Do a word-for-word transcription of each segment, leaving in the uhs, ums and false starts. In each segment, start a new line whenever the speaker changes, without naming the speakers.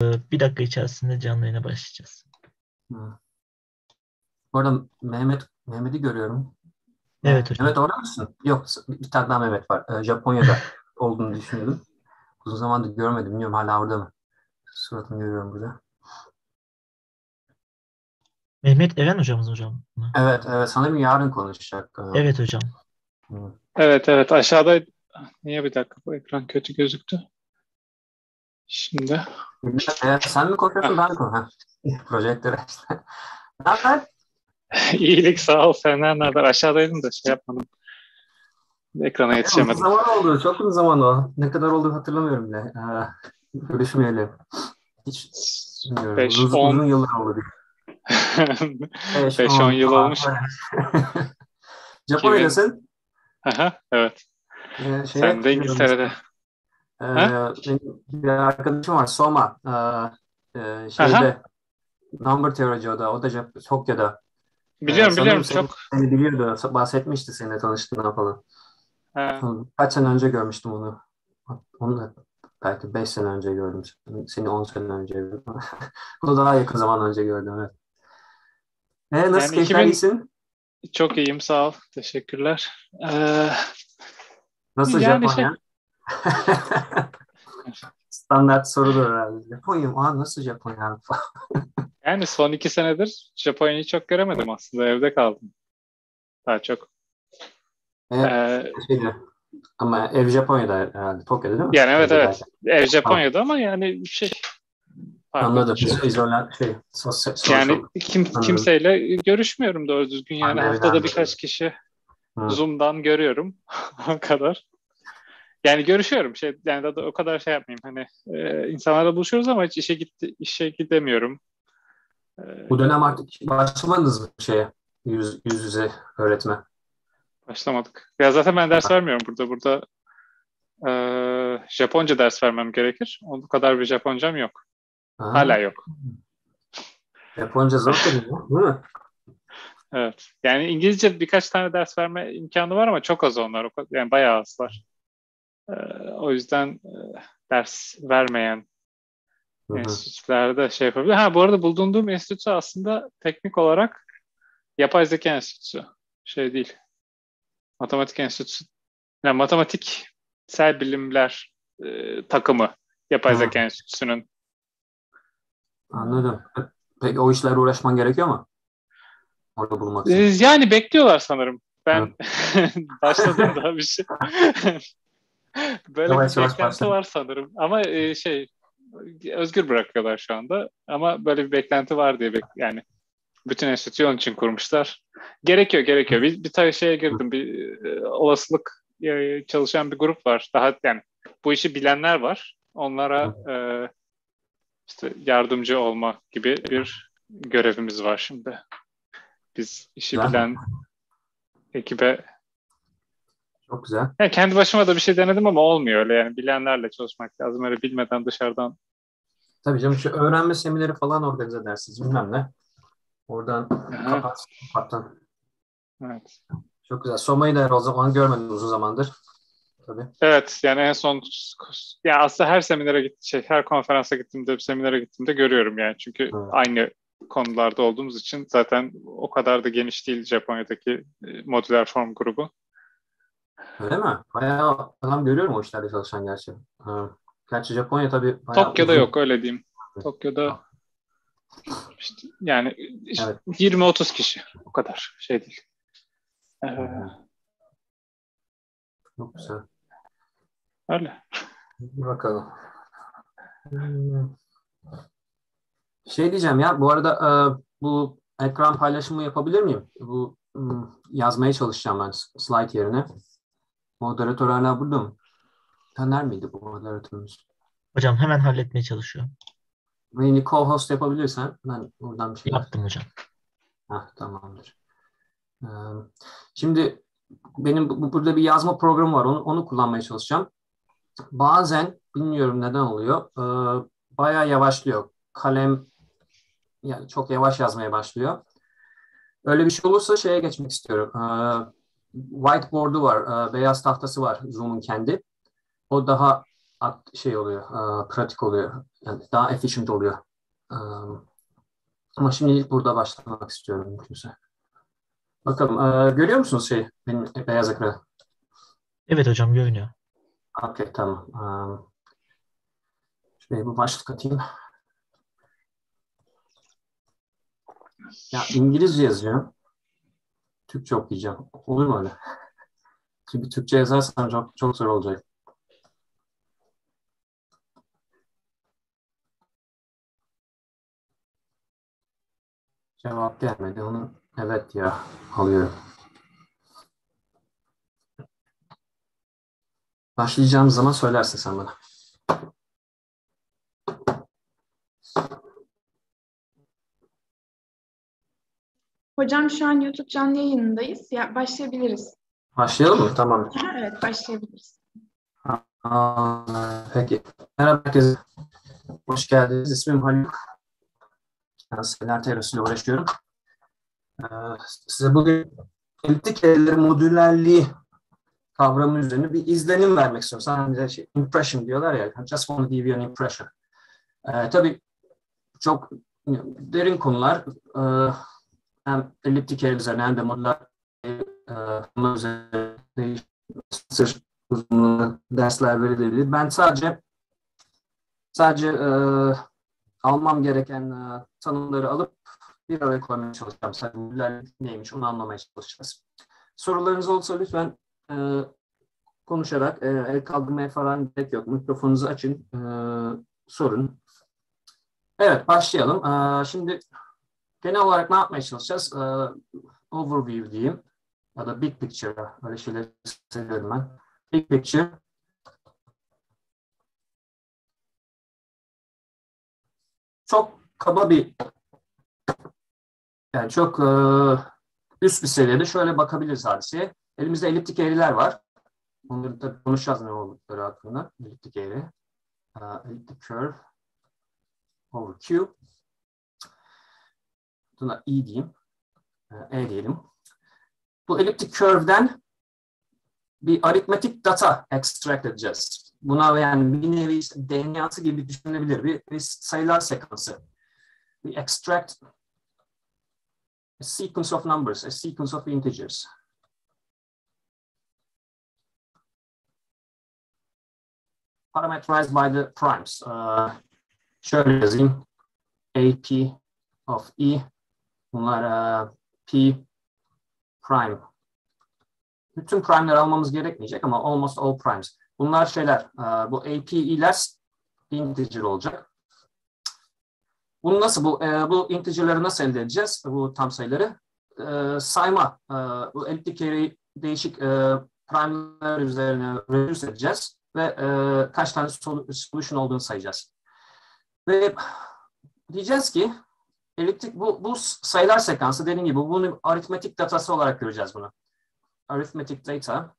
Bir dakika içerisinde canlı yayına başlayacağız.
Hı. Bu arada Mehmet Mehmet'i görüyorum.
Evet hocam.
Mehmet orada mısın? Yok, bir tane daha Mehmet var. Ee, Japonya'da olduğunu düşünüyordum. Uzun zamandır görmedim. Bilmiyorum hala orada mı? Suratını görüyorum burada.
Mehmet Eren hocamız hocam mı?
Evet, evet. Sanırım yarın konuşacak.
Evet hocam.
Hı.
Evet evet aşağıda. Niye bir dakika bu ekran kötü gözüktü? Şimdi.
Ee, sen mi konuşuyorsun ben mi konuşuyorum? Projektör işte. Ne haber?
İyilik sağ ol, senden ne haber? Aşağıdaydım da şey yapmadım. Ekrana
Uzun
yetişemedim.
zaman oldu. Çok uzun zaman oldu. Ne kadar oldu hatırlamıyorum bile. Ee, görüşmeyeli. Hiç bilmiyorum.
beş
Uzun,
on
uzun yıllar oldu.
beş on yıl olmuş.
Japonya'dasın.
Aha, evet.
Ee,
Sen de İngiltere'de.
Ee, benim bir arkadaşım var Soma. Ee, e, şeyde
Aha.
Number Theory o da. O da Jap- Tokyo'da.
Biliyorum
Ee,
biliyorum
seni,
çok.
seni biliyordu. Bahsetmişti seninle tanıştığından falan.
Ha.
Kaç sene önce görmüştüm onu. Onu da belki beş sene önce gördüm. Seni on sene önce gördüm. Bunu daha yakın zaman önce gördüm. Evet. Ee, nasıl
Yani
keyifler
iki bin
iyisin?
çok iyiyim sağ ol. Teşekkürler. Ee,
Nasıl
yani şey
Japonya? Standart sorudur herhalde. Japonya mı? Aa, nasıl Japonya?
yani son iki senedir Japonya'yı çok göremedim aslında. Evde kaldım. Daha çok.
Evet,
Ee,
şeyde. Ama ev Japonya'da herhalde. Tokyo'da değil mi?
yani evet evet.
Evdeyken.
Ev
Tamam.
Japonya'da ama yani şey pardon.
Anladım.
Şey,
İzola, şey, sosyal, social.
yani kim,
Anladım.
kimseyle görüşmüyorum doğru düzgün. Yani
Pandemiden
haftada
anladım.
birkaç kişi
Hı.
Zoom'dan görüyorum. O kadar. Yani görüşüyorum. Şey, yani da, da o kadar şey yapmayayım. Hani e, insanlarla buluşuyoruz ama hiç işe gitti, işe gidemiyorum. E,
Bu dönem artık başlamadınız mı şeye? Yüz, yüz yüze öğretme.
başlamadık. Ya zaten ben ders vermiyorum burada. Burada e, Japonca ders vermem gerekir. O kadar bir Japoncam yok.
Aha.
Hala yok.
Japonca zor tabii ya, değil mi?
Evet. Yani İngilizce birkaç tane ders verme imkanı var ama çok az onlar. O kadar, yani bayağı azlar. E, o yüzden e, ders vermeyen
Hı hı.
enstitülerde şey yapabilir. Ha bu arada bulunduğum enstitü aslında teknik olarak yapay zeka enstitüsü. Şey değil. Matematik enstitüsü. Yani matematiksel bilimler e, takımı yapay
Hı.
zeka enstitüsünün.
Anladım. Peki o işlerle uğraşman gerekiyor mu? Orada bulmak
E,
için.
yani bekliyorlar sanırım.
Hı.
Ben başladım daha bir şey. Böyle bir
Yavaş yavaş
beklenti
başladım.
var sanırım. Ama e, şey özgür bırakıyorlar şu anda. Ama böyle bir beklenti var diye bek yani bütün enstitüyü onun için kurmuşlar. Gerekiyor, gerekiyor. Bir, bir tane şeye
Hı.
girdim. Bir e, olasılık e, çalışan bir grup var. Daha yani bu işi bilenler var. Onlara
Hı.
e, işte yardımcı olma gibi bir görevimiz var şimdi. Biz işi
Güzel.
bilen ekibe
Çok güzel.
yani kendi başıma da bir şey denedim ama olmuyor öyle yani bilenlerle çalışmak lazım. Öyle bilmeden dışarıdan.
Tabii canım şu öğrenme semineri falan organize edersiniz bilmem ne. Oradan
Aha,
kapat, kapattan.
evet.
Çok güzel. Soma'yı da o zaman görmedim uzun zamandır. Tabii.
Evet yani en son ya aslında her seminere git şey her konferansa gittiğimde seminere gittiğimde görüyorum yani çünkü
Hı.
aynı konularda olduğumuz için zaten o kadar da geniş değil Japonya'daki e, modüler form grubu.
Öyle mi? Bayağı adam görüyorum o işlerde çalışan gerçi. Hı. Gerçi Japonya tabii bayağı
Tokyo'da
uzun.
yok öyle diyeyim. Tokyo'da işte yani
Evet.
yirmi otuz kişi o kadar şey değil. Ee,
Hı hı. Çok güzel.
öyle.
Bir bakalım. Hmm. Şey diyeceğim ya bu arada e, bu ekran paylaşımı yapabilir miyim? Bu hmm, yazmaya çalışacağım ben slide yerine. Moderatör hala burada mı? Taner miydi bu moderatörümüz?
Hocam hemen halletmeye çalışıyor.
Beni co-host yapabilirsen ben buradan bir şeyler.
Yaptım hocam.
Hah, tamamdır. Ee, şimdi benim bu, burada bir yazma programı var. Onu, onu kullanmaya çalışacağım. Bazen bilmiyorum neden oluyor. E, bayağı yavaşlıyor. Kalem yani çok yavaş yazmaya başlıyor. Öyle bir şey olursa şeye geçmek istiyorum. Ee, whiteboard'u var, e, beyaz tahtası var Zoom'un kendi. O daha şey oluyor, e, pratik oluyor. Yani daha efficient oluyor. Ee, ama şimdi burada başlamak istiyorum mümkünse. Bakalım. E, görüyor musunuz şey benim beyaz ekranı?
Evet hocam görünüyor.
Okey, tamam. Ee, şuraya bir başlık atayım. Ya İngilizce yazıyor. Türkçe okuyacağım. Olur mu öyle? Çünkü Türkçe yazarsam çok, çok zor olacak. Cevap gelmedi. Onu evet ya alıyorum. Başlayacağımız zaman söylersin sen bana.
Hocam şu an YouTube canlı yayınındayız. Ya, başlayabiliriz.
Başlayalım mı? Tamam.
Evet, başlayabiliriz.
Aa, peki. Merhaba herkese. Hoş geldiniz. İsmim Haluk. Kanserler teorisiyle uğraşıyorum. Ee, size bugün eliptik eğrilerin modülerliği kavramı üzerine bir izlenim vermek istiyorum. Sana bir şey, impression diyorlar ya. I just want to give you an impression. Ee, tabii çok derin konular. Ee, hem eliptik eğri üzerine hem de modüler e, üzerine değişik uzunluğu dersler verilebilir. Ben sadece sadece e, almam gereken e, tanımları alıp bir araya koymaya çalışacağım. Sadece modülerlik neymiş onu anlamaya çalışacağız. Sorularınız olursa lütfen e, konuşarak, e, el kaldırmaya falan gerek yok. Mikrofonunuzu açın, e, sorun. Evet, başlayalım. E, şimdi genel olarak ne yapmaya çalışacağız? E, overview diyeyim. Ya da big picture. Öyle şeyler seviyorum ben. Big picture. Çok kaba bir, yani çok e, üst bir seviyede şöyle bakabiliriz hadiseye. Elimizde eliptik eğriler var. Onları da konuşacağız ne oldukları hakkında. Eliptik eğri. Uh, elliptic curve over Q. Buna E diyeyim. Uh, E diyelim. Bu elliptic curve'den bir aritmetik data extract edeceğiz. Buna yani bir nevi işte D N A'sı gibi düşünülebilir. Bir, bir sayılar sekansı. We extract a sequence of numbers, a sequence of integers. Parameterized by the primes. Uh, şöyle yazayım. A P of E. Bunlar uh, P prime. Bütün prime'leri almamız gerekmeyecek ama almost all primes. Bunlar şeyler, uh, bu A P iler integer olacak. Bunu nasıl, bu, uh, bu integer'ları nasıl elde edeceğiz? Bu tam sayıları. Uh, sayma, uh, bu elliptik eğri değişik uh, prime'ler üzerine reduce edeceğiz ve uh, kaç tane solution olduğunu sayacağız. Ve diyeceğiz ki elliptik bu, bu sayılar sekansı dediğim gibi bunu aritmetik datası olarak göreceğiz bunu. Arithmetic data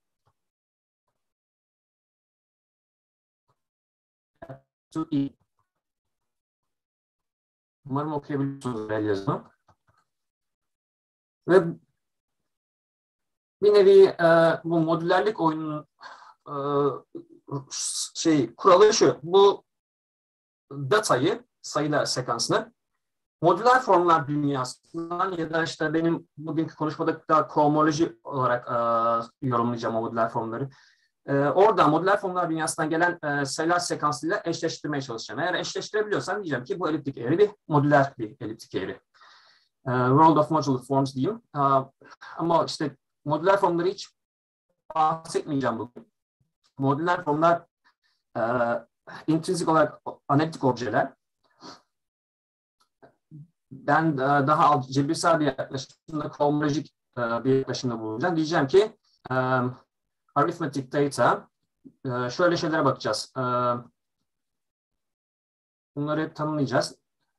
to E. Umarım okuyabiliyorsunuz el yazımı. Ve bir nevi e, bu modülerlik oyunun e, şey kuralı şu. Bu datayı, sayılar sekansını modüler formlar dünyasından ya da işte benim bugünkü konuşmada daha kohomoloji olarak e, yorumlayacağım o modüler formları. E, oradan modüler formlar dünyasından gelen e, sayılar sekansıyla eşleştirmeye çalışacağım. Eğer eşleştirebiliyorsam diyeceğim ki bu eliptik eğri bir modüler bir eliptik eğri. E, world of modular forms diyeyim. E, ama işte modüler formları hiç bahsetmeyeceğim bugün. Modüler formlar e, intrinsik olarak analitik objeler. Ben daha cebirsel bir yaklaşımda, kohomolojik bir yaklaşımda bulunacağım. Diyeceğim ki um, arithmetic data, uh, şöyle şeylere bakacağız. Uh, bunları tanımlayacağız.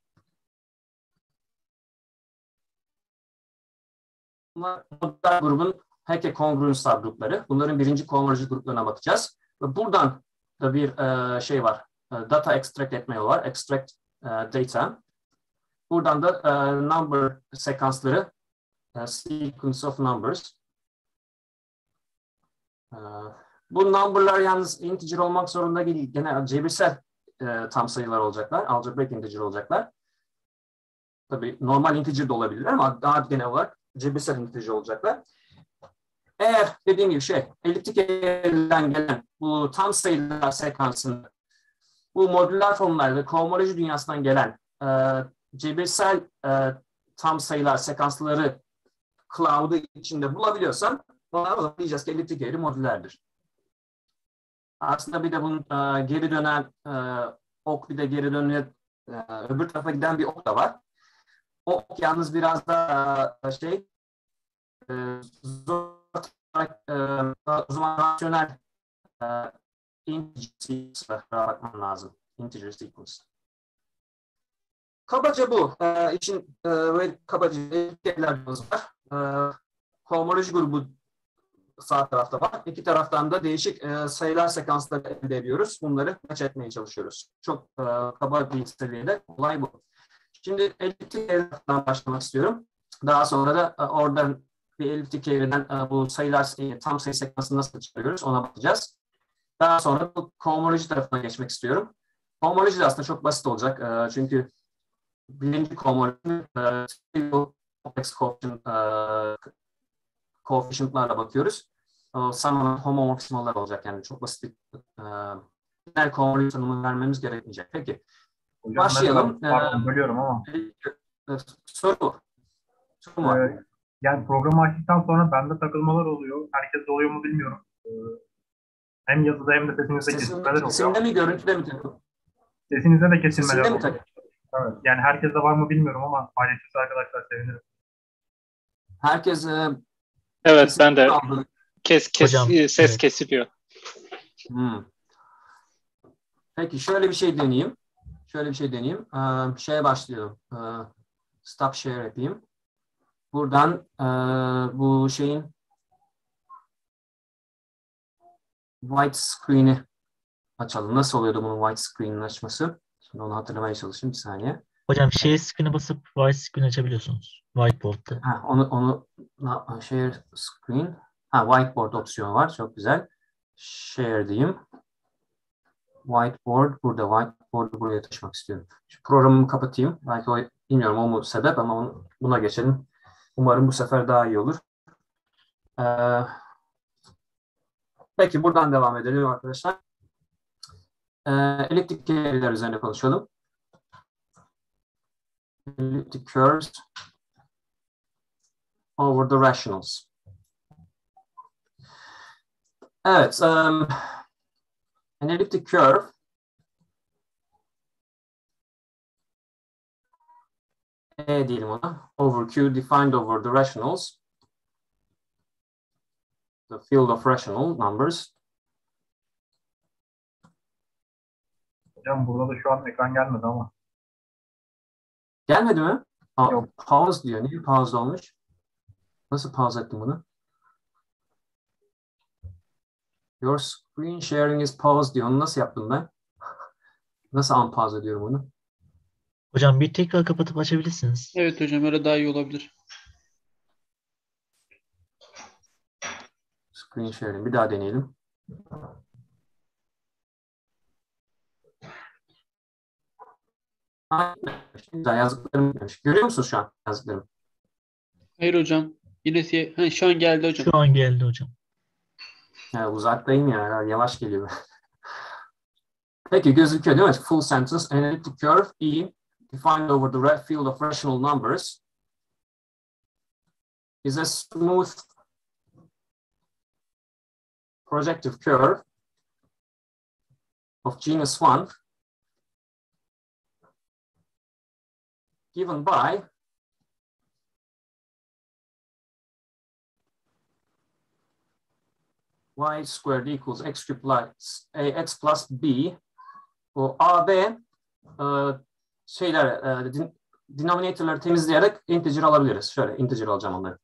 Bunlar modüler grubun Hecke kongruens subgrupları. Bunların birinci kohomolojik gruplarına bakacağız. Ve buradan da bir uh, şey var. Uh, data extract etme yolu var. Extract uh, data. Buradan da uh, number sekansları, uh, sequence of numbers. Uh, bu number'lar yalnız integer olmak zorunda değil. Genel cebirsel e, tam sayılar olacaklar. Algebraic integer olacaklar. Tabii normal integer de olabilirler ama daha genel olarak cebirsel integer olacaklar. Eğer dediğim gibi şey, eliptik eğriden gelen bu tam sayılar sekansında bu modüler formlar ve kohomoloji dünyasından gelen e, cebirsel e, tam sayılar sekansları cloud'u içinde bulabiliyorsan ona o zaman diyeceğiz ki eliptik eğri modülerdir. Aslında bir de bunun e, geri dönen e, ok, bir de geri dönüyor e, öbür tarafa giden bir ok da var. O ok yalnız biraz da e, şey e, zor e, o zaman rasyonel e, integer sequence'a bakman lazım. Integer sequence. Kabaca bu. E, için e, ve kabaca eliptiklerimiz var. E, kohomoloji grubu sağ tarafta var. İki taraftan da değişik e, sayılar sekansları elde ediyoruz. Bunları match etmeye çalışıyoruz. Çok e, kaba bir seviyede olay bu. Şimdi eliptik eğriden başlamak istiyorum. Daha sonra da e, oradan bir eliptik eğriden e, bu sayılar e, tam sayı sekansını nasıl çıkarıyoruz ona bakacağız. Daha sonra bu kohomoloji tarafına geçmek istiyorum. Kohomoloji de aslında çok basit olacak. E, çünkü birinci kohomoloji e, complex coefficient, e, koefisyentlarla bakıyoruz. O samanan homomorfizmalar olacak yani çok basit bir genel kohomoloji tanımı vermemiz gerekmeyecek. Peki.
Hocam,
Başlayalım.
Merhaba, pardon, bölüyorum ama.
Ee, soru. Soru var.
Ee, yani programı açtıktan sonra bende takılmalar oluyor. Herkeste oluyor mu bilmiyorum. Ee, hem yazıda hem de sesinizde kesilmeler oluyor.
Sesinde mi, görüntüde mi takıl?
Sesinizde de kesilmeler
Sesinde mi
oluyor.
takıl?
Evet. Yani herkeste var mı bilmiyorum ama paylaşırsa arkadaşlar sevinirim.
Herkes e,
Evet, ben de
aldı.
kes kes
Hocam,
ses
evet.
kesiliyor.
Hmm. Peki şöyle bir şey deneyeyim. Şöyle bir şey deneyeyim. Ee, şeye başlıyorum. Ee, stop share yapayım. Buradan e, bu şeyin white screen'i açalım. Nasıl oluyordu bunun white screen'in açması? Şimdi onu hatırlamaya çalışayım bir saniye.
Hocam share screen'e basıp white screen açabiliyorsunuz. Whiteboard'da.
Ha, onu onu share screen. Ha, whiteboard opsiyonu var. Çok güzel. Share diyeyim. Whiteboard burada. Whiteboard'u buraya taşımak istiyorum. Şu programımı kapatayım. Belki o, bilmiyorum o mu sebep ama onu, buna geçelim. Umarım bu sefer daha iyi olur. Ee, peki buradan devam edelim arkadaşlar. Ee, eliptik eğriler üzerine konuşalım. Elliptic curves over the rationals. Evet. Um, an elliptic curve E diyelim ona. Over Q defined over the rationals. The field of rational numbers.
Hocam burada da şu an ekran gelmedi ama.
Gelmedi mi? Aa,
Yok.
pause diyor. Niye pause olmuş? Nasıl pause ettim bunu? Your screen sharing is paused diyor. Onu nasıl yaptım ben? Nasıl unpause ediyorum onu?
Hocam bir tekrar kapatıp açabilirsiniz.
Evet hocam, öyle daha iyi olabilir.
Screen sharing. Bir daha deneyelim. Güzel yazdıklarım gelmiş. Görüyor musunuz şu an yazdıklarım?
Hayır hocam. Yine siye... ha, şu an geldi hocam.
Şu an geldi hocam.
Ya, uzaktayım ya. Yavaş geliyor. Peki gözüküyor değil mi? Full sentence. An elliptic curve E defined over the field of rational numbers is a smooth projective curve of genus one given by y squared equals x cubed plus ax plus b. Bu a, b e, şeyler e, din, denominatorları temizleyerek integer alabiliriz. Şöyle integer alacağım onları.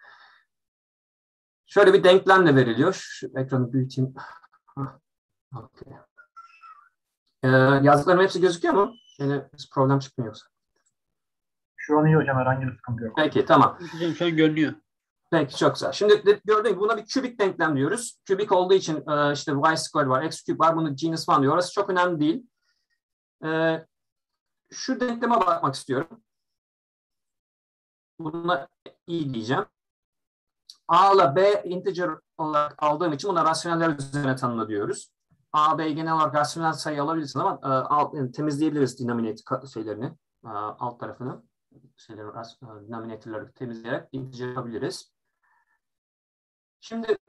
Şöyle bir denklem de veriliyor. Şu ekranı büyüteyim. Okay. Ee, yazdıklarım hepsi gözüküyor mu? Yani problem çıkmıyor yoksa.
Şu an iyi hocam, herhangi bir sıkıntı yok.
Peki tamam.
Hocam şu an görünüyor.
Peki çok güzel. Şimdi de, gördüğün gibi buna bir kübik denklem diyoruz. Kübik olduğu için e, işte y squared var, x cube var. Bunu genus one diyor. Orası çok önemli değil. Ee, şu denkleme bakmak istiyorum. Buna i diyeceğim. A ile B integer olarak aldığım için buna rasyoneller üzerine tanımla diyoruz. A, B genel olarak rasyonel sayı alabilirsin ama e, alt, yani temizleyebiliriz denominator şeylerini, e, alt tarafını, şeyleri, e, denominatorları temizleyerek integer yapabiliriz. Şimdi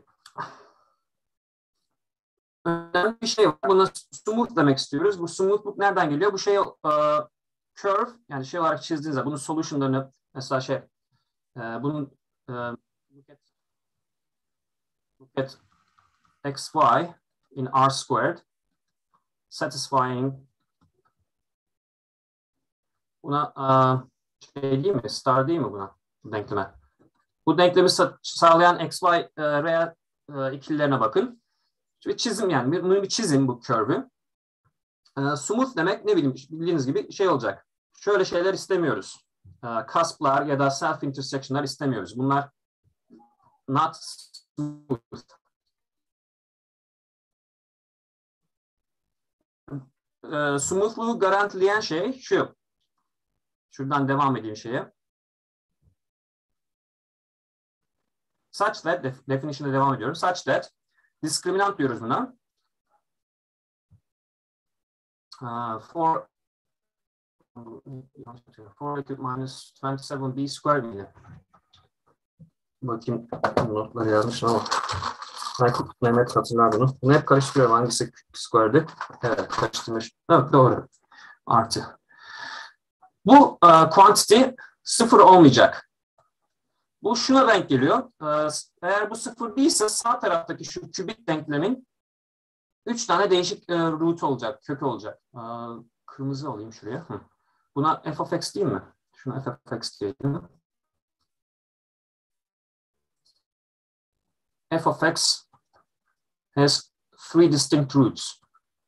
önemli bir şey var. Buna smooth demek istiyoruz. Bu smooth'luk nereden geliyor? Bu şey e, curve, yani şey olarak çizdiğinizde bunun solution'larını mesela şey e, bunun e, look at, look at xy in r squared satisfying buna e, şey değil mi? Star değil mi buna? Bu denkleme. Bu denklemi sa sağlayan xy e, reel e, ikililerine bakın. Şimdi çizim yani. Bunu bir çizin bu curve'ü. E, smooth demek ne bileyim bildiğiniz gibi şey olacak. Şöyle şeyler istemiyoruz. E, cusp'lar ya da self intersection'lar istemiyoruz. Bunlar not smooth. E, smooth'luğu garantileyen şey şu. Şuradan devam edeyim şeye. Such that, def definition'a devam ediyorum. Such that, diskriminant diyoruz buna. Uh, for four minus twenty-seven b squared miydi? Bakayım notları yazmışım ama Aykut Mehmet hatırlar bunu. Bunu hep karıştırıyorum. Hangisi squared'ı? Evet, karıştırmış. Evet, doğru. Artı. Bu uh, quantity sıfır olmayacak. Bu şuna denk geliyor. Uh, eğer bu sıfır değilse sağ taraftaki şu kübik denklemin üç tane değişik uh, root olacak, kökü olacak. Uh, kırmızı alayım şuraya. Hı. Buna f of x değil mi? Şuna f of x diyelim. F of x has three distinct roots.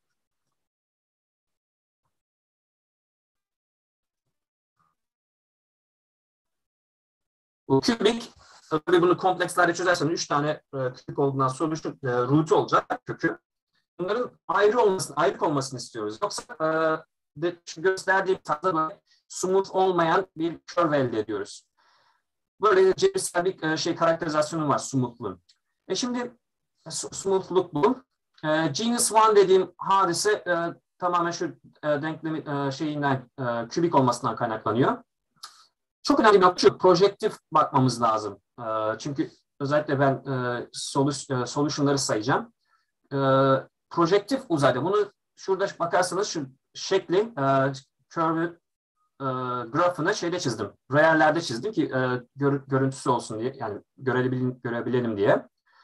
Bu kübik, tabii bunu komplekslerde çözersen üç tane e, kübik olduğundan solution e, root'u olacak kökü. Bunların ayrı olmasını, ayrı olmasını istiyoruz. Yoksa e, de, gösterdiğim tarzda böyle smooth olmayan bir curve elde ediyoruz. Böyle cebirsel bir e, şey karakterizasyonu var smooth'luğun. E şimdi smooth'luk bu. E, genus one dediğim hadise e, tamamen şu e, denklemin e, şeyinden e, kübik olmasından kaynaklanıyor. Çok önemli bir nokta şu, projektif bakmamız lazım. E, çünkü özellikle ben e, solus, e, solution'ları sayacağım. E, projektif uzayda. Bunu şurada bakarsanız şu şekli, e, curve e, grafını şeyde çizdim. Reallerde çizdim ki e, gör, görüntüsü olsun diye, yani görebilelim, görebilelim diye.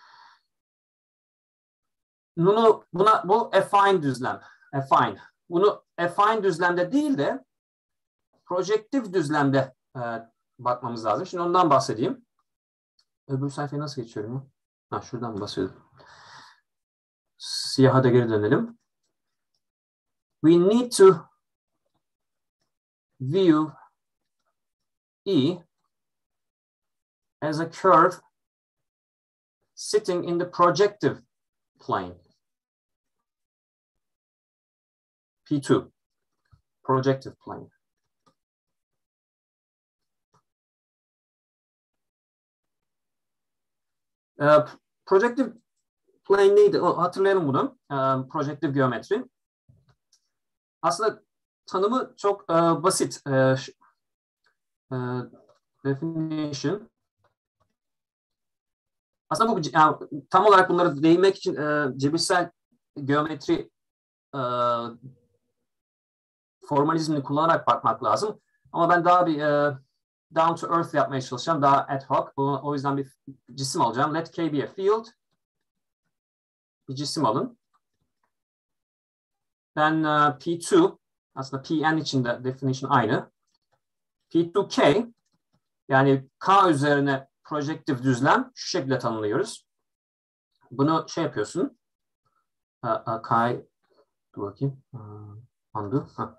Bunu, buna, bu affine düzlem. Affine. Bunu affine düzlemde değil de projektif düzlemde e, bakmamız lazım. Şimdi ondan bahsedeyim. Öbür sayfaya nasıl geçiyorum? Ha, şuradan bahsediyorum. Siyaha da geri dönelim. We need to view E as a curve sitting in the projective plane. P two, projective plane. Uh, projective plane neydi? O, hatırlayalım bunu. Uh, projective geometri. Aslında tanımı çok uh, basit. Uh, uh, definition. Aslında bu yani, tam olarak bunları değinmek için uh, cebirsel geometri uh, formalizmini kullanarak bakmak lazım. Ama ben daha bir uh, down to earth yapmaya çalışacağım. Daha ad hoc. O, o yüzden bir cisim alacağım. Let K be a field. Bir cisim alın. Ben uh, P two, aslında P N için de definition aynı. P two K, yani K üzerine projektif düzlem şu şekilde tanımlıyoruz. Bunu şey yapıyorsun. Uh, uh, K, dur bakayım. Uh, undo. Uh.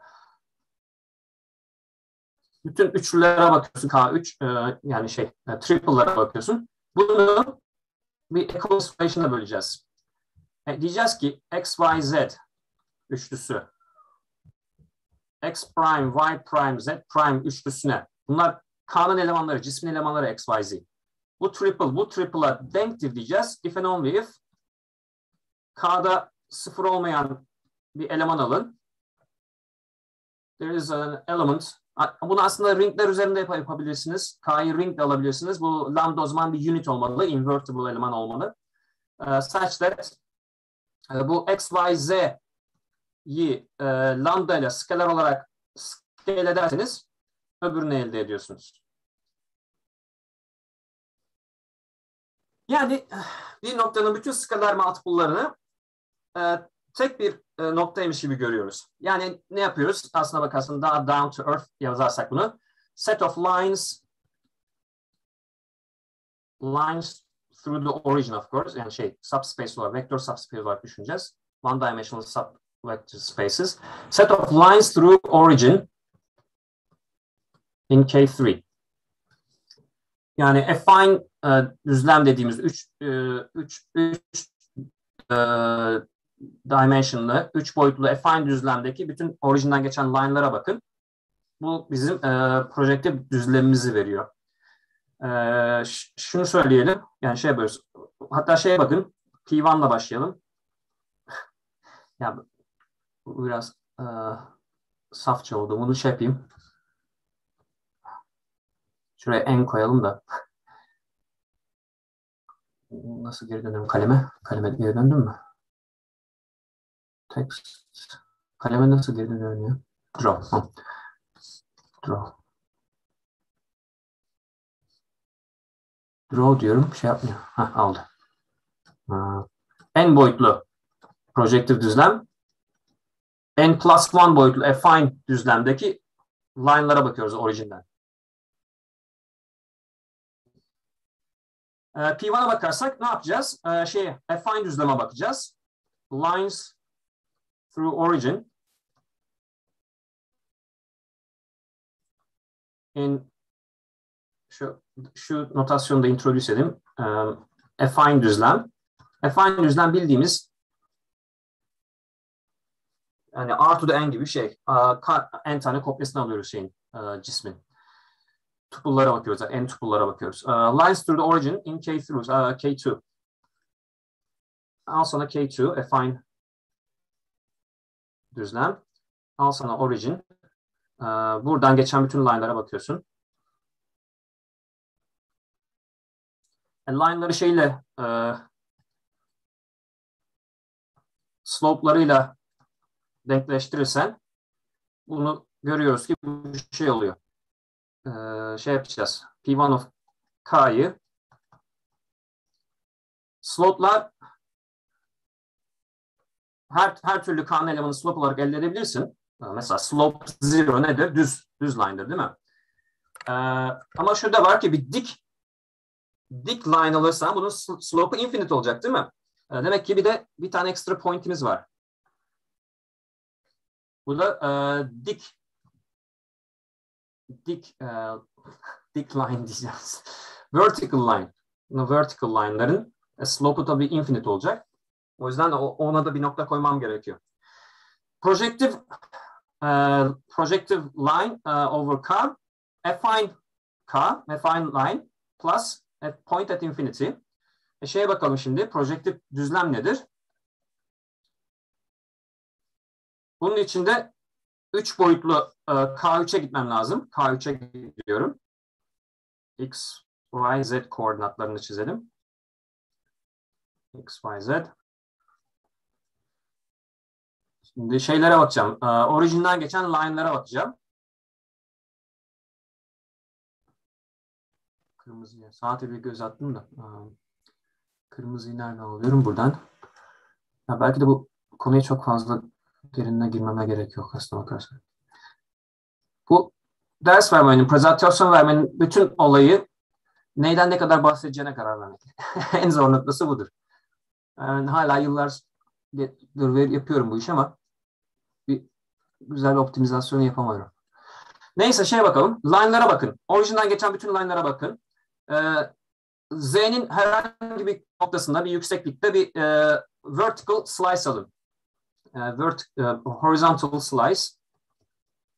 Bütün üçlülere bakıyorsun. K üç, uh, yani şey, uh, triple'lara bakıyorsun. Bunu bir equation'a böleceğiz. E, diyeceğiz ki X, Y, Z üçlüsü X prime, Y prime, Z prime üçlüsüne. Bunlar K'nın elemanları, cismin elemanları X, Y, Z. Bu triple, bu triple'a denktir diyeceğiz. If and only if K'da sıfır olmayan bir eleman alın. There is an element. Bunu aslında ringler üzerinde yap yapabilirsiniz. K'yı ring de alabilirsiniz. Bu lambda o zaman bir unit olmalı. Invertible eleman olmalı. Uh, such that uh, bu X, Y, Z'yi uh, lambda ile scalar olarak scale ederseniz öbürünü elde ediyorsunuz. Yani bir noktanın bütün scalar multiple'larını uh, tek bir uh, noktaymış gibi görüyoruz. Yani ne yapıyoruz? Aslına bakarsın daha down to earth yazarsak bunu. Set of lines lines through the origin of course. Yani şey subspace olarak, vektör subspace olarak düşüneceğiz. One dimensional subvector spaces. Set of lines through origin in K three. Yani affine uh, düzlem dediğimiz üç üç üç dimensionlı, üç boyutlu affine düzlemdeki bütün orijinden geçen line'lara bakın. Bu bizim uh, projektif düzlemimizi veriyor. Uh, şunu söyleyelim. Yani şey yapıyoruz. Hatta şeye bakın. P bir ile başlayalım. Ya bu biraz uh, safça oldu. Bunu şey yapayım. Şuraya en koyalım da. Nasıl geri dönelim kaleme? Kaleme geri döndüm mü? Text. Kaleme nasıl geri dönüyorum ya? Draw. Hı. Draw. Draw diyorum. Şey yapmıyor. Hah, aldı. Ha. En boyutlu projektif düzlem. N plus one boyutlu affine düzlemdeki line'lara bakıyoruz orijinden. P bir'e bakarsak ne yapacağız? Ee, şeye, affine düzleme bakacağız. Lines through origin in şu, şu notasyonu da introduce edeyim. Um, affine düzlem. Affine düzlem bildiğimiz yani R to the N gibi bir şey. Uh, N tane kopyasını alıyoruz şeyin, uh, cismin. Tuple'lara bakıyoruz. N tuple'lara bakıyoruz. Uh, lines through the origin in K through uh, K two. Al sana K two, affine düzlem. Al sana origin. Uh, buradan geçen bütün line'lara bakıyorsun. E, line'ları şeyle uh, slope'larıyla denkleştirirsen bunu görüyoruz ki bu şey oluyor. Ee, şey yapacağız. P bir of K'yı slope'lar her, her türlü K'nın elemanı slope olarak elde edebilirsin. Mesela slope zero nedir? Düz, düz line'dır değil mi? Ee, ama şurada var ki bir dik dik line alırsan bunun slope'u infinite olacak değil mi? Ee, demek ki bir de bir tane ekstra point'imiz var. Bu da e, dik dik e, dik line diyeceğiz. Vertical line. Vertical line'ların e, slope'u tabii infinite olacak. O yüzden ona da bir nokta koymam gerekiyor. Projective uh, projective line uh, over K, affine K, affine line plus a point at infinity. E şeye bakalım şimdi. Projective düzlem nedir? Bunun içinde üç boyutlu uh, K üç'e gitmem lazım. K üç'e gidiyorum. X, Y, Z koordinatlarını çizelim. X, Y, Z. Şimdi şeylere bakacağım. Uh, orijinden geçen line'lara bakacağım. Kırmızıya. Saate bir göz attım da. Uh, kırmızıyı nereden alıyorum? Buradan. Ya belki de bu konuya çok fazla derinine girmeme gerek yok aslına bakarsan. Bu ders vermenin, prezentasyon vermenin bütün olayı neyden ne kadar bahsedeceğine karar vermek. En zor noktası budur. Yani hala yıllardır yapıyorum bu işi ama bir güzel bir optimizasyonu yapamıyorum. Neyse şeye bakalım. Line'lara bakın. Orijinden geçen bütün line'lara bakın. Ee, Z'nin herhangi bir noktasında bir yükseklikte bir e, vertical slice alın. E, vert, e, horizontal slice.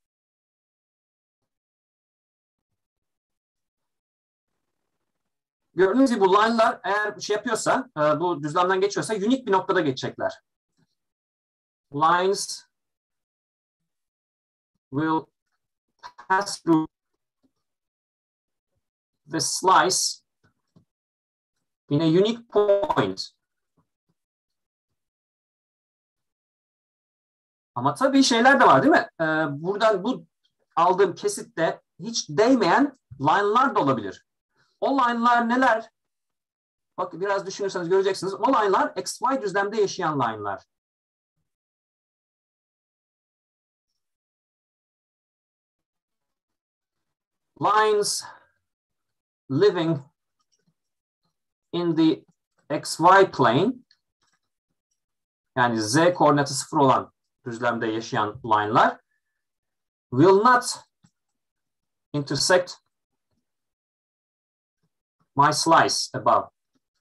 gördüğünüz gibi bu line'lar eğer şey yapıyorsa, e, bu düzlemden geçiyorsa unique bir noktada geçecekler. Lines will pass through the slice in a unique point. Ama tabii şeyler de var değil mi? Ee, buradan bu aldığım kesitte hiç değmeyen line'lar da olabilir. O line'lar neler? Bak biraz düşünürseniz göreceksiniz. O line'lar X Y düzlemde yaşayan line'lar. Lines living in the X Y plane, yani Z koordinatı sıfır olan düzlemde yaşayan line'lar will not intersect my slice above.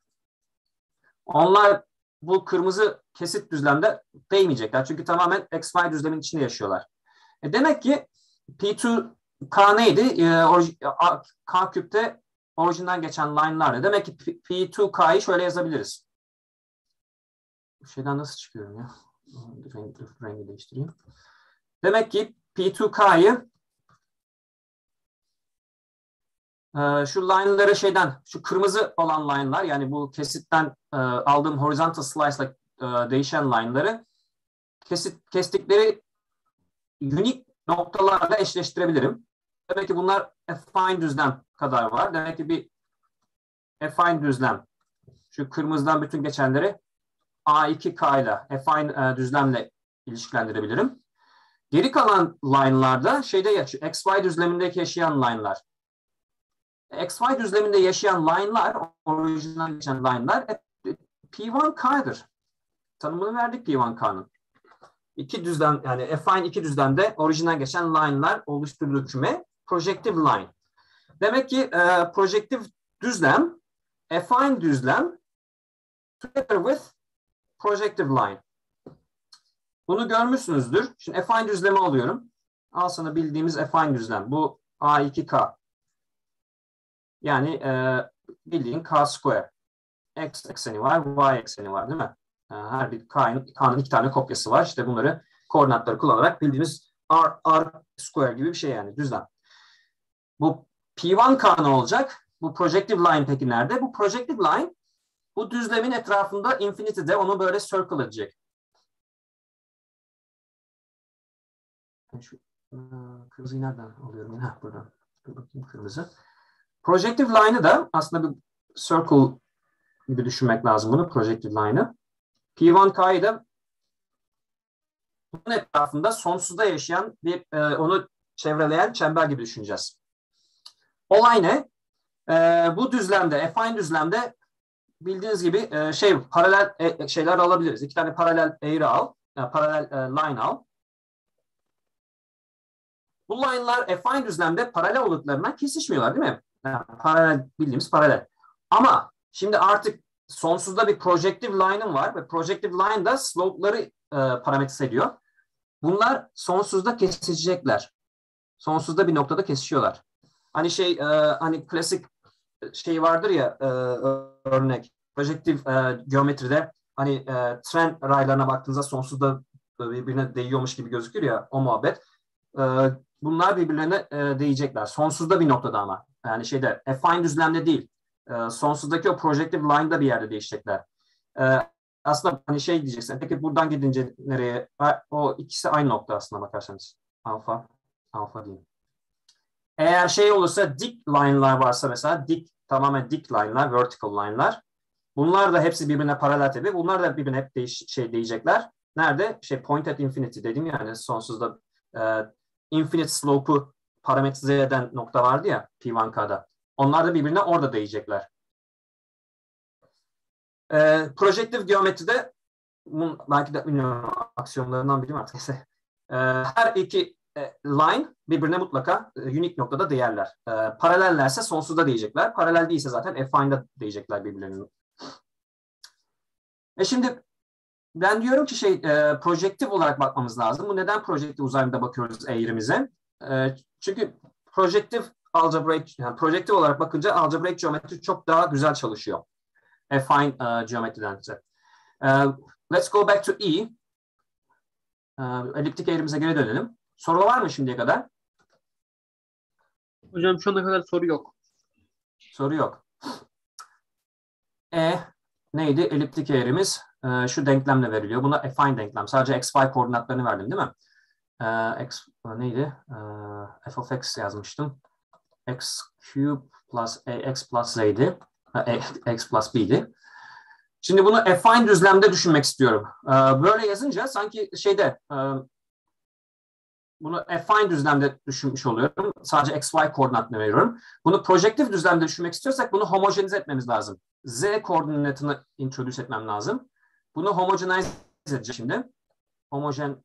Onlar bu kırmızı kesit düzlemde değmeyecekler. Çünkü tamamen X Y düzlemin içinde yaşıyorlar. E demek ki P iki K neydi? E, K küpte orijinden geçen line'lar. Demek ki P iki K'yı şöyle yazabiliriz. Bu şeyden nasıl çıkıyorum ya? Rengi, rengi değiştireyim. Demek ki P iki K'yı e, şu line'ları şeyden, şu kırmızı olan line'lar, yani bu kesitten e, aldığım horizontal slice'la e, değişen line'ları kesit, kestikleri unique noktalarla eşleştirebilirim. Demek ki bunlar affine düzlem kadar var. Demek ki bir affine düzlem, şu kırmızıdan bütün geçenleri A iki K ile affine e, düzlemle ilişkilendirebilirim. Geri kalan line'larda şeyde yaşıyor. X Y düzlemindeki yaşayan line'lar. X Y düzleminde yaşayan line'lar, orijinal geçen line'lar P bir K'dır. Tanımını verdik P bir K'nın. İki düzlem, yani affine iki düzlemde orijinal geçen line'lar oluşturduğu küme projective line. Demek ki e, projective düzlem, affine düzlem together with projective line. Bunu görmüşsünüzdür. Şimdi affine düzlemi alıyorum. Al sana bildiğimiz affine düzlem. Bu A iki K. Yani e, bildiğin K square. X ekseni var, Y ekseni var değil mi? E, her bir K'nın K'nın iki tane kopyası var. İşte bunları koordinatları kullanarak bildiğimiz R, R square gibi bir şey, yani düzlem. Bu P bir K ne olacak? Bu projective line peki nerede? Bu projective line bu düzlemin etrafında infinity'de onu böyle circle edecek. Şu kırmızıyı nereden alıyorum? Ha, buradan. Dur bakayım, kırmızı. Projective line'ı da aslında bir circle gibi düşünmek lazım bunu, projective line'ı. P bir K'yı da bunun etrafında sonsuzda yaşayan bir e, onu çevreleyen çember gibi düşüneceğiz. Olay ne? E, bu düzlemde, affine düzlemde bildiğiniz gibi e, şey paralel e, şeyler alabiliriz. İki tane paralel eğri al, yani paralel e, line al. Bu line'lar affine düzlemde paralel olduklarından kesişmiyorlar değil mi? Yani paralel, bildiğimiz paralel. Ama şimdi artık sonsuzda bir projective line'ım var ve projective line da slope'ları e, parametre ediyor. Bunlar sonsuzda kesişecekler. Sonsuzda bir noktada kesişiyorlar. Hani şey e, hani klasik şey vardır ya, e, örnek projektif e, geometride hani e, tren raylarına baktığınızda sonsuzda birbirine değiyormuş gibi gözükür ya, o muhabbet. E, bunlar birbirlerine e, değecekler. Sonsuzda bir noktada ama. Yani şeyde affine düzlemde değil. E, sonsuzdaki o projective line'da bir yerde değişecekler. E, aslında hani şey diyeceksin. Peki buradan gidince nereye? O ikisi aynı nokta aslında bakarsanız. Alfa, alfa diyeyim. Eğer şey olursa dik line'lar varsa, mesela dik, tamamen dik line'lar, vertical line'lar. Bunlar da hepsi birbirine paralel tabii. Bunlar da birbirine hep değiş, şey diyecekler. Nerede? Şey point at infinity dedim ya, yani sonsuzda e, infinite slope'u parametrize eden nokta vardı ya P bir K'da. Onlar da birbirine orada değecekler. E, projective geometride belki de bilmiyorum, aksiyonlarından biri mi artık. E, her iki line birbirine mutlaka unique noktada değerler. E, paralellerse sonsuzda değecekler. Paralel değilse zaten affine'da değecekler birbirlerinin. E şimdi ben diyorum ki şey e, projektif olarak bakmamız lazım. Bu neden projektif uzayda bakıyoruz eğrimize? E, çünkü projektif algebraic, yani projektif olarak bakınca algebraic geometri çok daha güzel çalışıyor. Affine uh, geometriden ise. Uh, let's go back to E. Uh, eliptik eğrimize geri dönelim. Soru var mı şimdiye kadar?
Hocam şu ana kadar soru yok.
Soru yok. E neydi? Eliptik eğrimiz uh, şu denklemle veriliyor. Buna affine denklem. Sadece x, y koordinatlarını verdim değil mi? Uh, x neydi? Uh, f of x yazmıştım. X cube plus ax plus z'ydi. Uh, x plus b'di. Şimdi bunu affine düzlemde düşünmek istiyorum. Uh, böyle yazınca sanki şeyde uh, bunu affine düzlemde düşünmüş oluyorum. Sadece x, y koordinatını veriyorum. Bunu projektif düzlemde düşünmek istiyorsak bunu homojenize etmemiz lazım. Z koordinatını introduce etmem lazım. Bunu homogenize edeceğim şimdi. Homojen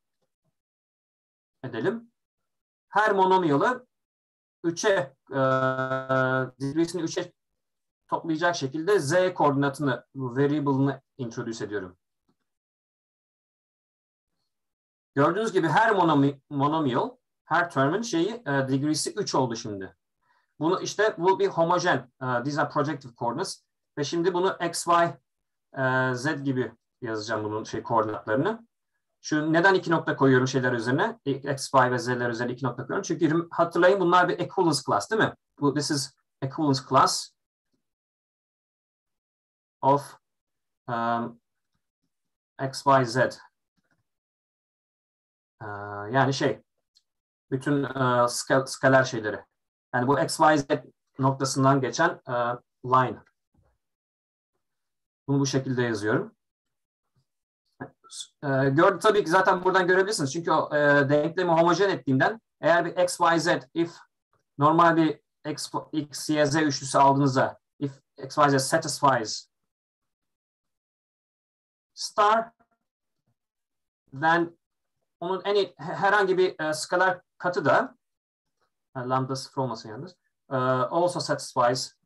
edelim. Her monomiyalı üçe e, degreesini üçe toplayacak şekilde Z koordinatını, variable'ını introduce ediyorum. Gördüğünüz gibi her monomi, monomial, her term'in şeyi e, degreesi üç oldu şimdi. Bunu işte bu bir homojen. Uh, these are projective coordinates. Ve şimdi bunu x, y, uh, z gibi yazacağım bunun şey koordinatlarını. Şu neden iki nokta koyuyorum şeyler üzerine? X, y ve z'ler üzerine iki nokta koyuyorum. Çünkü hatırlayın bunlar bir equivalence class değil mi? Bu this is equivalence class of um, x, y, z. Uh, yani şey bütün uh, skal, skaler şeyleri. Yani bu x, y, z noktasından geçen uh, line. Bunu bu şekilde yazıyorum. Uh, gör, tabii ki zaten buradan görebilirsiniz. Çünkü o e, denklemi homojen ettiğimden eğer bir x, y, z if normal bir x, x, y, z üçlüsü aldığınızda if x, y, z satisfies star then onun en herhangi bir e, skalar katı da lambda sıfır olmasın yalnız uh, also satisfies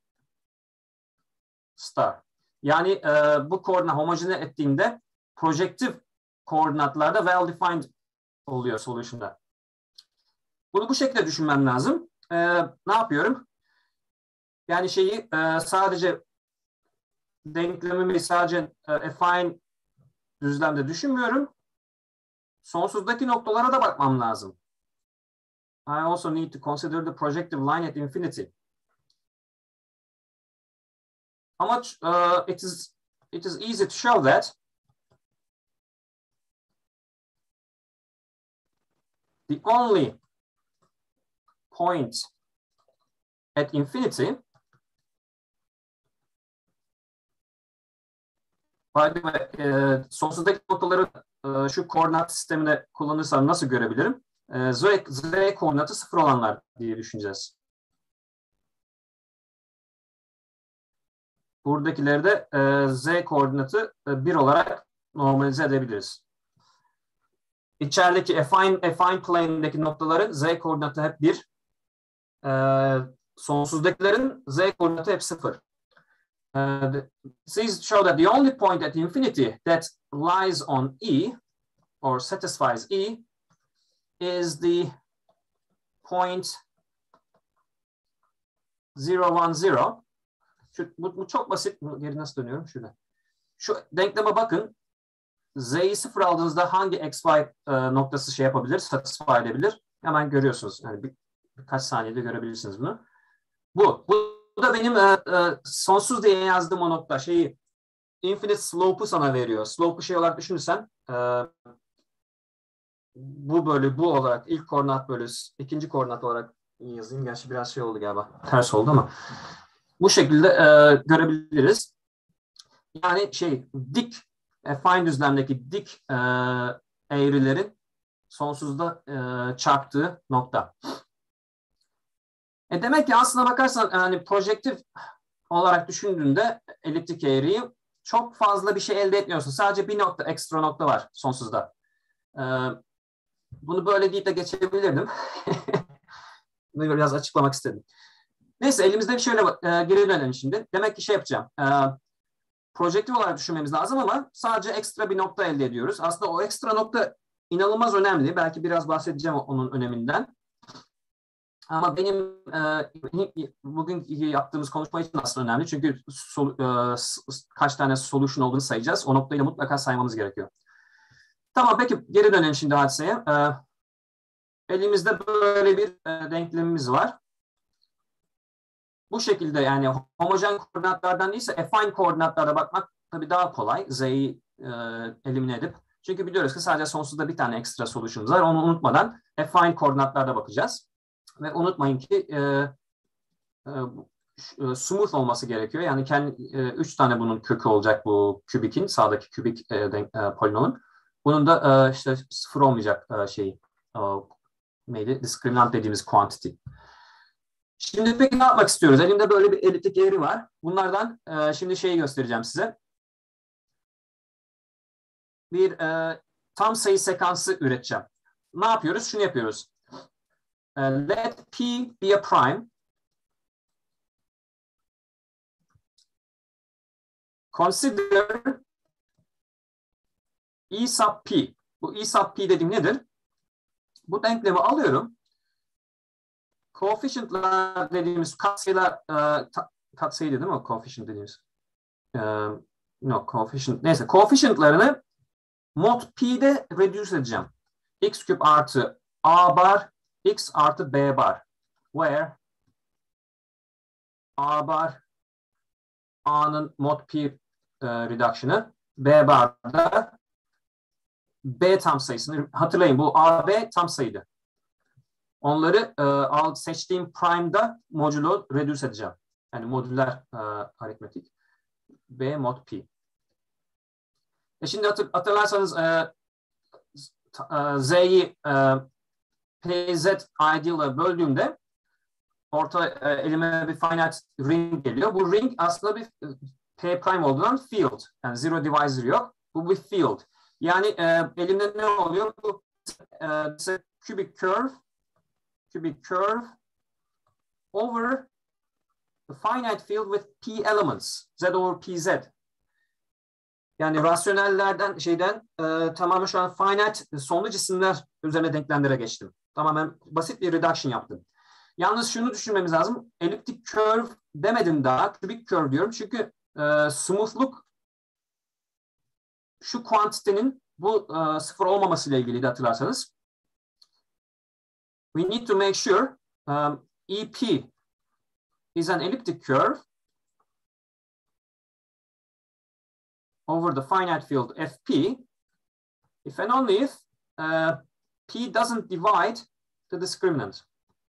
star. Yani uh, bu koordinat homojene ettiğimde projektif koordinatlarda well defined oluyor solution'da. Bunu bu şekilde düşünmem lazım. Ee, ne yapıyorum? Yani şeyi e, sadece denklemimi sadece e, affine düzlemde düşünmüyorum. Sonsuzdaki noktalara da bakmam lazım. I also need to consider the projective line at infinity. Ama uh, it is it is easy to show that the only point at infinity, by the way, e, sonsuzdaki noktaları e, şu koordinat sisteminde kullanırsam nasıl görebilirim? E, z, z koordinatı sıfır olanlar diye düşüneceğiz. Buradakileri de e, z koordinatı e, bir olarak normalize edebiliriz. İçerideki affine, affine plane'deki noktaların z koordinatı hep bir. E, sonsuzdakilerin z koordinatı hep sıfır. Uh, these show that the only point at infinity that lies on E or satisfies E is the point zero one zero. Şu, bu, bu çok basit. Geri nasıl dönüyorum? Şurada. Şu denkleme bakın. Z'yi sıfır aldığınızda hangi x, y e, noktası şey yapabilir, satisfy edebilir? Hemen görüyorsunuz. Yani bir, birkaç saniyede görebilirsiniz bunu. Bu. Bu Bu da benim e, e, sonsuz diye yazdığım o nokta. Şeyi, infinite slope'u sana veriyor. Slope'u şey olarak düşünürsen e, bu böyle bu olarak ilk koordinat böyle ikinci koordinat olarak yazayım. Gerçi biraz şey oldu galiba. Ters oldu ama bu şekilde e, görebiliriz. Yani şey dik affine düzlemdeki dik e, eğrilerin sonsuzda e, çarptığı nokta. E demek ki aslına bakarsan yani projektif olarak düşündüğünde eliptik eğriyi çok fazla bir şey elde etmiyorsun. Sadece bir nokta, ekstra nokta var sonsuzda. Ee, bunu böyle deyip de geçebilirdim. Bunu biraz açıklamak istedim. Neyse elimizde bir şöyle e, geri dönelim şimdi. Demek ki şey yapacağım. E, projektif olarak düşünmemiz lazım ama sadece ekstra bir nokta elde ediyoruz. Aslında o ekstra nokta inanılmaz önemli. Belki biraz bahsedeceğim onun öneminden. Ama benim e, bugün yaptığımız konuşma için aslında önemli. Çünkü sol, e, kaç tane solution olduğunu sayacağız. O noktayı da mutlaka saymamız gerekiyor. Tamam, peki geri dönelim şimdi hadiseye. E, elimizde böyle bir e, denklemimiz var. Bu şekilde yani homojen koordinatlardan değilse affine koordinatlara bakmak tabii daha kolay. Z'yi e, elimine edip. Çünkü biliyoruz ki sadece sonsuzda bir tane ekstra solution'umuz var. Onu unutmadan affine koordinatlarda bakacağız. Ve unutmayın ki e, e, smooth olması gerekiyor. Yani kendi, e, üç tane bunun kökü olacak bu kübikin, sağdaki kübik e, denk, e, polinomun. Bunun da e, işte sıfır olmayacak e, şeyi. E, neydi? Discriminant dediğimiz quantity. Şimdi peki ne yapmak istiyoruz? Elimde böyle bir eliptik eğri var. Bunlardan e, şimdi şeyi göstereceğim size. Bir e, tam sayı sekansı üreteceğim. Ne yapıyoruz? Şunu yapıyoruz. E, let P be a prime. Consider E sub P. Bu E sub P dediğim nedir? Bu denklemi alıyorum. Coefficient'lar dediğimiz katsayılar, e, katsayı değil mi o coefficient dediğimiz? E, no, coefficient. Neyse, coefficient'larını mod P'de reduce edeceğim. X küp artı A bar, X artı B bar. Where A bar, A'nın mod P e, reduction'ı, B bar'da B tam sayısını, hatırlayın bu A, B tam sayıydı. Onları e, seçtiğim prime'da modulo reduce edeceğim. Yani modüler e, aritmetik. B mod P. E şimdi hatır, hatırlarsanız e, e, Z'yi e, P Z ideal'a böldüğümde orta e, elime bir finite ring geliyor. Bu ring aslında bir P prime olduğundan field. Yani zero divisor yok. Bu bir field. Yani e, elimde ne oluyor? Bu e, cubic curve cubic curve over the finite field with P elements. Z over P Z. Yani rasyonellerden şeyden e, tamamen şu an finite sonlu cisimler üzerine denklemlere geçtim. Tamamen basit bir reduction yaptım. Yalnız şunu düşünmemiz lazım. Elliptic curve demedim daha. Cubic curve diyorum. Çünkü e, smooth'luk şu kuantitenin bu e, sıfır olmamasıyla ilgiliydi hatırlarsanız. We need to make sure um, E P is an elliptic curve over the finite field F P if and only if uh, P doesn't divide the discriminant.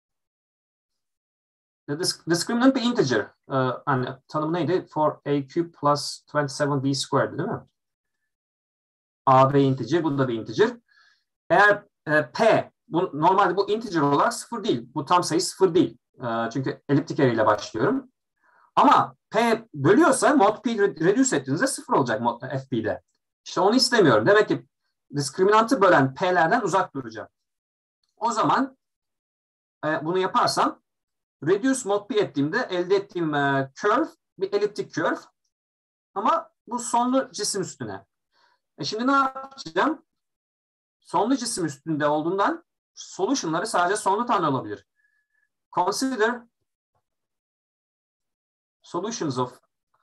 The disc discriminant bir integer. Uh, yani tanımı neydi? For A cube plus yirmi yedi B squared değil mi? A, B integer, bu da bir integer. Eğer e, P, bu, normalde bu integer olarak sıfır değil. Bu tam sayı sıfır değil. E, çünkü eliptik ile başlıyorum. Ama P bölüyorsa mod P reduce ettiğinizde sıfır olacak mod F P'de. İşte onu istemiyorum. Demek ki diskriminantı bölen P'lerden uzak duracağım. O zaman e, bunu yaparsam reduce mod P ettiğimde elde ettiğim e, curve bir eliptik curve. Ama bu sonlu cisim üstüne. E şimdi ne yapacağım? Sonlu cisim üstünde olduğundan solution'ları sadece sonlu tane olabilir. Consider solutions of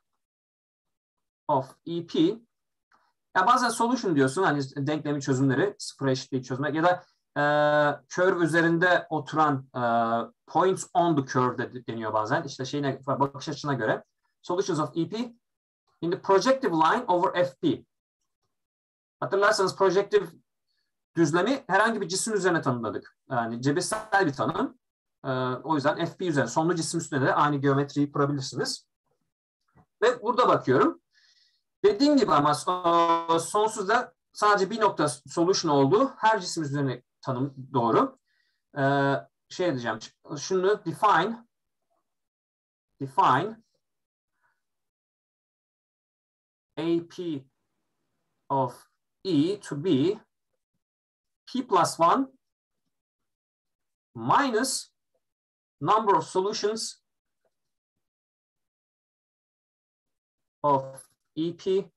of E P. Ya bazen solution diyorsun hani denklemi çözümleri, sıfıra eşitliği çözmek ya da e, curve üzerinde oturan e, points on the curve de deniyor bazen. İşte şeyine bakış açısına göre. Solutions of E P in the projective line over F P. Hatırlarsanız projective düzlemi herhangi bir cisim üzerine tanımladık. Yani cebirsel bir tanım. Ee, o yüzden F P üzerine, sonlu cisim üstüne de aynı geometriyi kurabilirsiniz. Ve burada bakıyorum. Dediğim gibi ama sonsuzda sadece bir nokta solution olduğu her cisim üzerine tanım doğru. Ee, şey diyeceğim. Şunu define define A P of E to be P plus one minus number of solutions of E P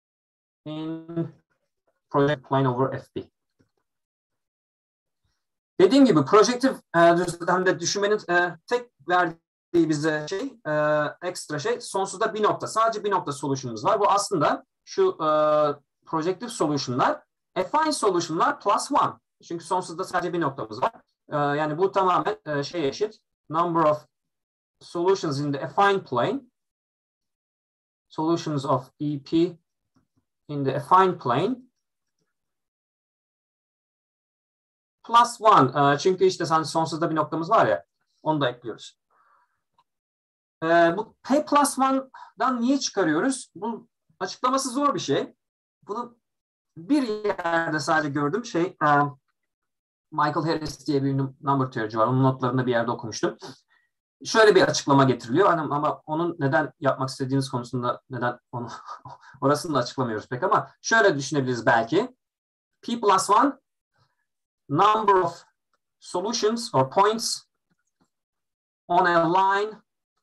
in project line over F P. Dediğim gibi projektif e, düzlemde düşünmenin e, tek verdiği bize şey, e, ekstra şey, sonsuzda bir nokta. Sadece bir nokta solution'umuz var. Bu aslında şu e, projektif solution'lar, affine solution'lar plus one. Çünkü sonsuzda sadece bir noktamız var. E, yani bu tamamen e, şey eşit. Number of solutions in the affine plane. Solutions of E P in the affine plane. Plus one. Çünkü işte sonsuzda bir noktamız var ya, onu da ekliyoruz. Bu P plus one'dan niye çıkarıyoruz? Bu açıklaması zor bir şey. Bunu bir yerde sadece gördüm. Şey, Michael Harris diye bir number theory'ci var. Onun notlarında bir yerde okumuştum. Şöyle bir açıklama getiriliyor. Ama onun neden yapmak istediğimiz konusunda neden onu orasını da açıklamıyoruz pek, ama şöyle düşünebiliriz belki. P plus one number of solutions or points on a line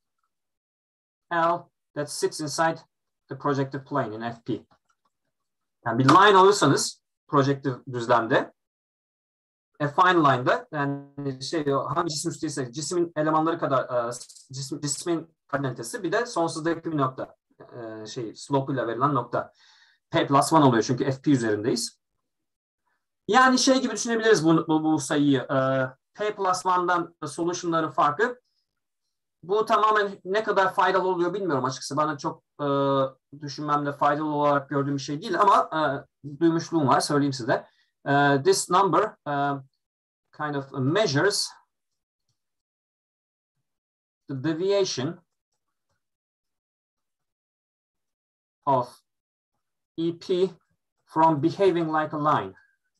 L that sits inside the projective plane in F P. Yani bir line alırsanız projective düzlemde, affine line'da, yani şey, hangi cisim üstüyse cismin elemanları kadar cisim, cismin kardinalitesi, bir de sonsuzdaki bir nokta, şey, slope ile verilen nokta. P plus one oluyor çünkü F P üzerindeyiz. Yani şey gibi düşünebiliriz bu, bu, bu sayıyı. E, P plus one'dan solution'ların farkı. Bu tamamen ne kadar faydalı oluyor bilmiyorum açıkçası. Bana çok e, düşünmemde faydalı olarak gördüğüm bir şey değil, ama e, duymuşluğum var, söyleyeyim size. E, this number uh, kind of measures the deviation of E P from behaving like a line.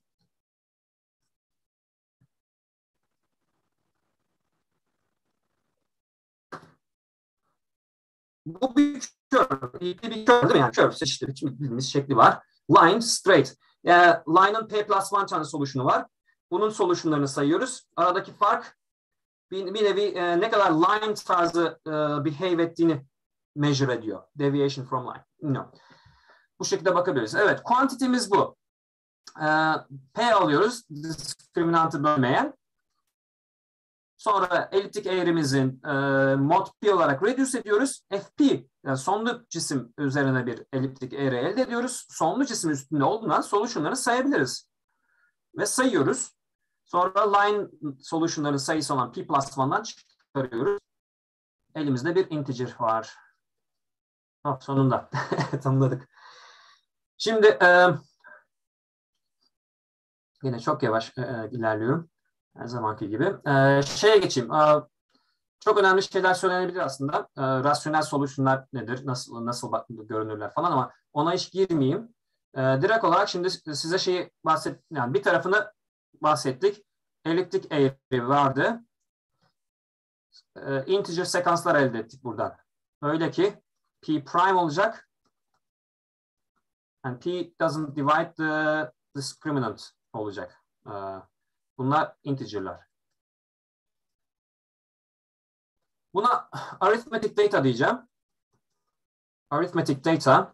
Bu bir curve. Bir curve değil mi? Yani curve işte bildiğimiz şekli var. Line, straight. Yani line'ın P plus one tane solution'u var. Bunun solution'larını sayıyoruz. Aradaki fark bir, bir nevi e, ne kadar line tarzı e, behave ettiğini measure ediyor. Deviation from line. No. Bu şekilde bakabiliriz. Evet, quantity'miz bu. E, P alıyoruz. Diskriminantı bölmeyen. Sonra eliptik eğrimizin e, mod P olarak reduce ediyoruz. F P, yani sonlu cisim üzerine bir eliptik eğri elde ediyoruz. Sonlu cisim üstünde olduğundan solution'ları sayabiliriz. Ve sayıyoruz. Sonra line solution'ların sayısı olan P plus one'dan çıkarıyoruz. Elimizde bir integer var. Oh, sonunda tanımladık. Şimdi e, yine çok yavaş e, ilerliyorum. Her zamanki gibi. Ee, şeye geçeyim. Ee, çok önemli şeyler söylenebilir aslında. Ee, rasyonel solutionlar nedir? Nasıl nasıl görünürler falan, ama ona hiç girmeyeyim. Ee, direkt olarak şimdi size şeyi bahset, yani bir tarafını bahsettik. Eliptik eğri vardı. Ee, integer sekanslar elde ettik buradan. Öyle ki P prime olacak. And P doesn't divide the discriminant olacak. Ee, Bunlar integer'lar. Buna arithmetic data diyeceğim. Arithmetic data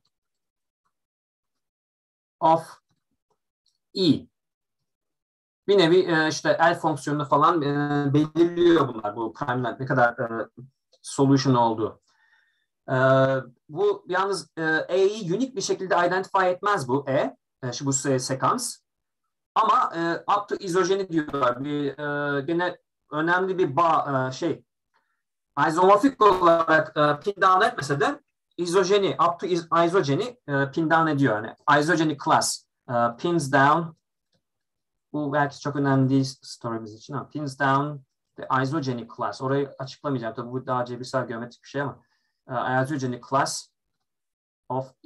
of E. Bir nevi işte L fonksiyonunu falan belirliyor bunlar. Bu prime'ler ne kadar solution olduğu. Bu yalnız E'yi unique bir şekilde identify etmez bu E. Şu bu sekans. Ama e, up to izojeni diyorlar. Bir, e, gene önemli bir bağ, e, şey, izomorfik olarak e, pin down etmese de izojeni, up to iz, izojeni e, pin down ediyor. Yani izojeni class e, pins down. Bu belki çok önemli değil story'miz için, ama pins down the izojeni class. Orayı açıklamayacağım. Tabii bu daha cebirsel geometrik bir şey, ama e, izojeni class of E.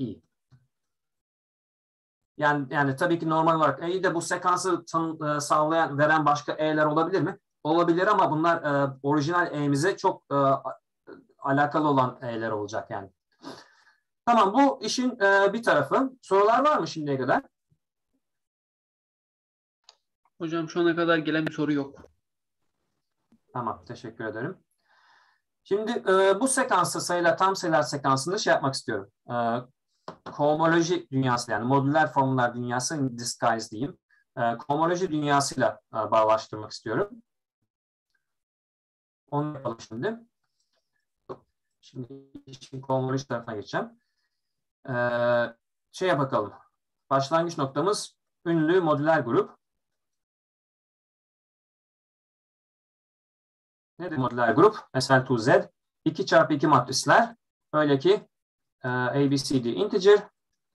Yani, yani tabii ki normal olarak E'yi de bu sekansı tanı, e, sağlayan, veren başka E'ler olabilir mi? Olabilir, ama bunlar e, orijinal E'mize çok e, alakalı olan E'ler olacak yani. Tamam, bu işin e, bir tarafı. Sorular var mı şimdiye kadar?
Hocam şu ana kadar gelen bir soru yok.
Tamam, teşekkür ederim. Şimdi e, bu sekansı, sayılar, tam sayılar sekansında şey yapmak istiyorum. E, Kohomoloji dünyası, yani modüler formlar dünyası in disguise diyeyim. e, kohomoloji dünyasıyla e, bağlaştırmak istiyorum. Onu yapalım şimdi. Şimdi işin kohomoloji tarafına geçeceğim. E, şeye bakalım. Başlangıç noktamız ünlü modüler grup. Nedir modüler grup? S L iki Z. iki çarpı iki matrisler. Öyle ki e, A, B, C, D integer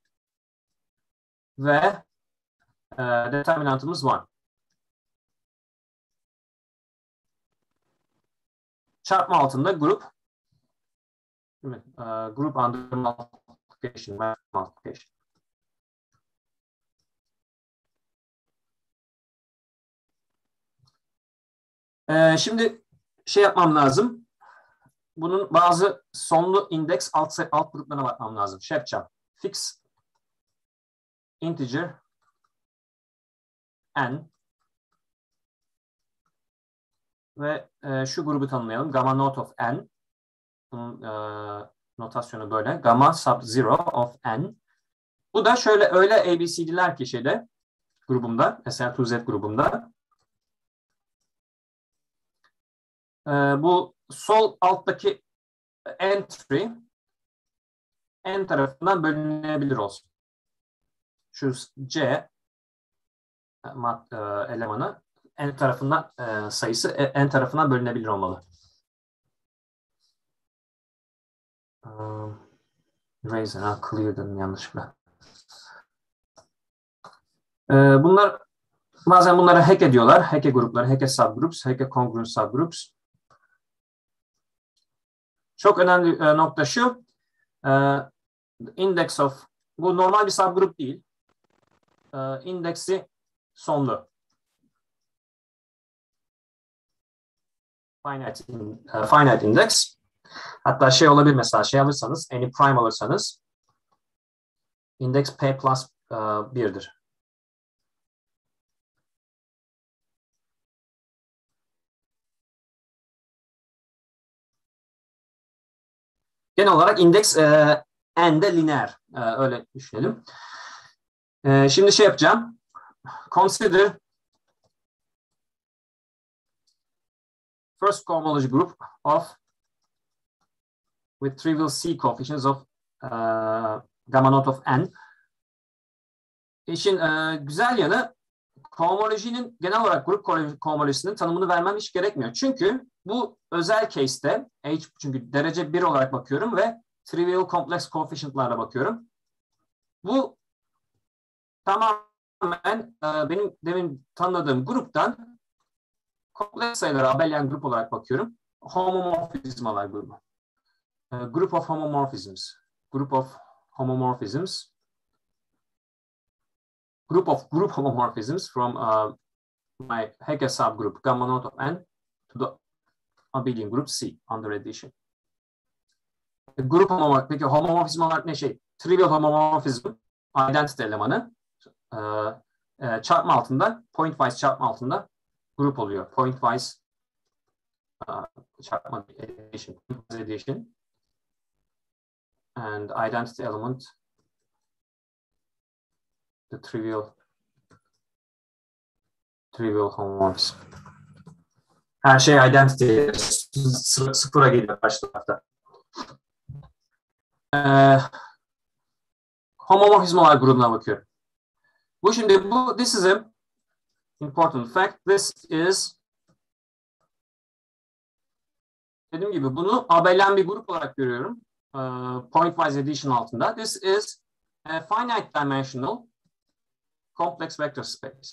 ve e, determinantımız var. Çarpma altında grup. Değil mi? E, grup under multiplication. multiplication. E, şimdi şey yapmam lazım. Bunun bazı sonlu indeks alt, alt gruplarına bakmam lazım. Şey yapacağım. Fix integer n ve e, şu grubu tanımlayalım. Gamma not of n. Bunun e, notasyonu böyle. Gamma sub zero of n. Bu da şöyle öyle A B C D'ler ki şeyde grubumda, S L iki Z grubumda. E, bu sol alttaki entry n tarafından bölünebilir olsun. Şu C mat, e, elemanı n tarafından e, sayısı n tarafından bölünebilir olmalı. Um, Eraser, ha, clear'dan yanlışlıkla. E, bunlar bazen bunları hack ediyorlar. Hack grupları, hack subgroups, hack congruent subgroups. Çok önemli e, nokta şu. E, index of, bu normal bir subgroup değil. E, indeksi sonlu. Finite, in, uh, finite index. Hatta şey olabilir mesela şey alırsanız, any prime alırsanız index p plus uh, bir'dir. Genel olarak indeks e, n'de lineer. E, öyle düşünelim. E, şimdi şey yapacağım. Consider first cohomology group of with trivial C coefficients of uh, gamma not of n. İşin e, güzel yanı kohomolojinin genel olarak grup kohomolojisinin tanımını vermem hiç gerekmiyor. Çünkü bu özel case'te H çünkü derece bir olarak bakıyorum ve trivial complex coefficient'larla bakıyorum. Bu tamamen e, benim demin tanımladığım gruptan kompleks sayılara abelian grup olarak bakıyorum. Homomorfizmalar grubu. Uh, group of homomorphisms. Group of homomorphisms. Group of group homomorphisms from uh, my Hecke subgroup gamma not of n to the abelian group C under addition. Grup homomorfizm. Peki homomorfizm olarak ne şey? Trivial homomorphism identity elemanı uh, uh, çarpma altında pointwise çarpma altında grup oluyor. Pointwise uh, çarpma addition. Pointwise addition. And identity element, the trivial trivial homomorphism. Her şey identity sıfıra geliyor baş tarafta. Ee, homomorfizmalar grubuna bakıyorum. Bu şimdi bu this is a important fact. This is dediğim gibi bunu abelian bir grup olarak görüyorum. Uh, pointwise addition altında. This is a finite dimensional complex vector space.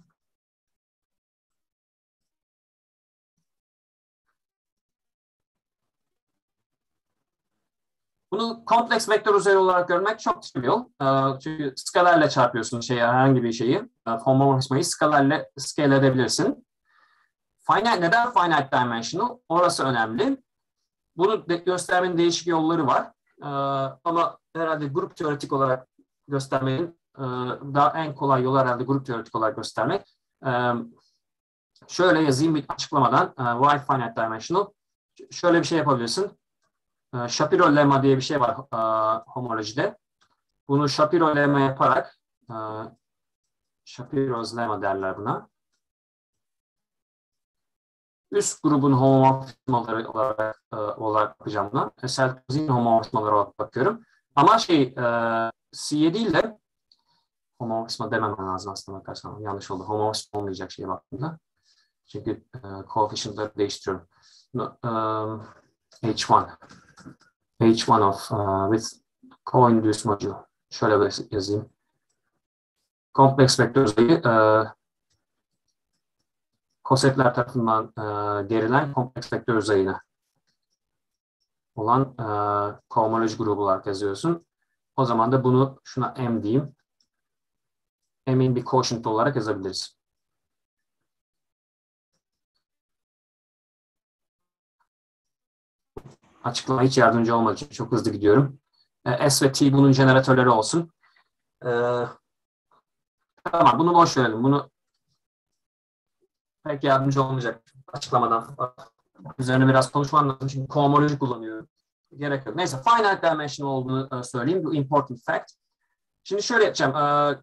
Bunu kompleks vektör üzeri olarak görmek çok trivial. Uh, çünkü skalarla çarpıyorsun şeyi, herhangi bir şeyi. Uh, homomorfizmayı skalarla scale edebilirsin. Finite, neden finite dimensional? Orası önemli. Bunu de göstermenin değişik yolları var. Ee, ama herhalde grup teoretik olarak göstermenin e, daha en kolay yolu herhalde grup teoretik olarak göstermek. Ee, şöyle yazayım bir açıklamadan. E, why finite dimensional? Şöyle bir şey yapabilirsin. E, Shapiro lemma diye bir şey var e, homolojide. Bunu Shapiro lemma yaparak e, Shapiro's lemma derler buna. Üst grubun homomorfizmaları olarak, e, olarak bakacağım buna. Seltozin homomorfizmaları olarak bakıyorum. Ama şey e, C yedi ile homomorfizma demem lazım aslında bakarsan. Yanlış oldu. Homomorfizma olmayacak şeye baktığımda. Çünkü e, coefficient'ları değiştiriyorum. Um, H bir. H bir of uh, with co-induced module. Şöyle bir yazayım. Kompleks vektör sayı e, kosetler tarafından e, gerilen kompleks vektör uzayına olan e, kohomoloji grubu olarak yazıyorsun. O zaman da bunu şuna M diyeyim. M'in bir quotient olarak yazabiliriz. Açıklama hiç yardımcı olmadığı için çok hızlı gidiyorum. E, S ve T bunun jeneratörleri olsun. E, tamam bunu boş verelim. Bunu pek yardımcı olmayacak açıklamadan. Üzerine biraz konuşmam lazım çünkü kohomoloji kullanıyorum. Gerek yok. Neyse finite dimension olduğunu söyleyeyim. Bu important fact. Şimdi şöyle yapacağım. Uh,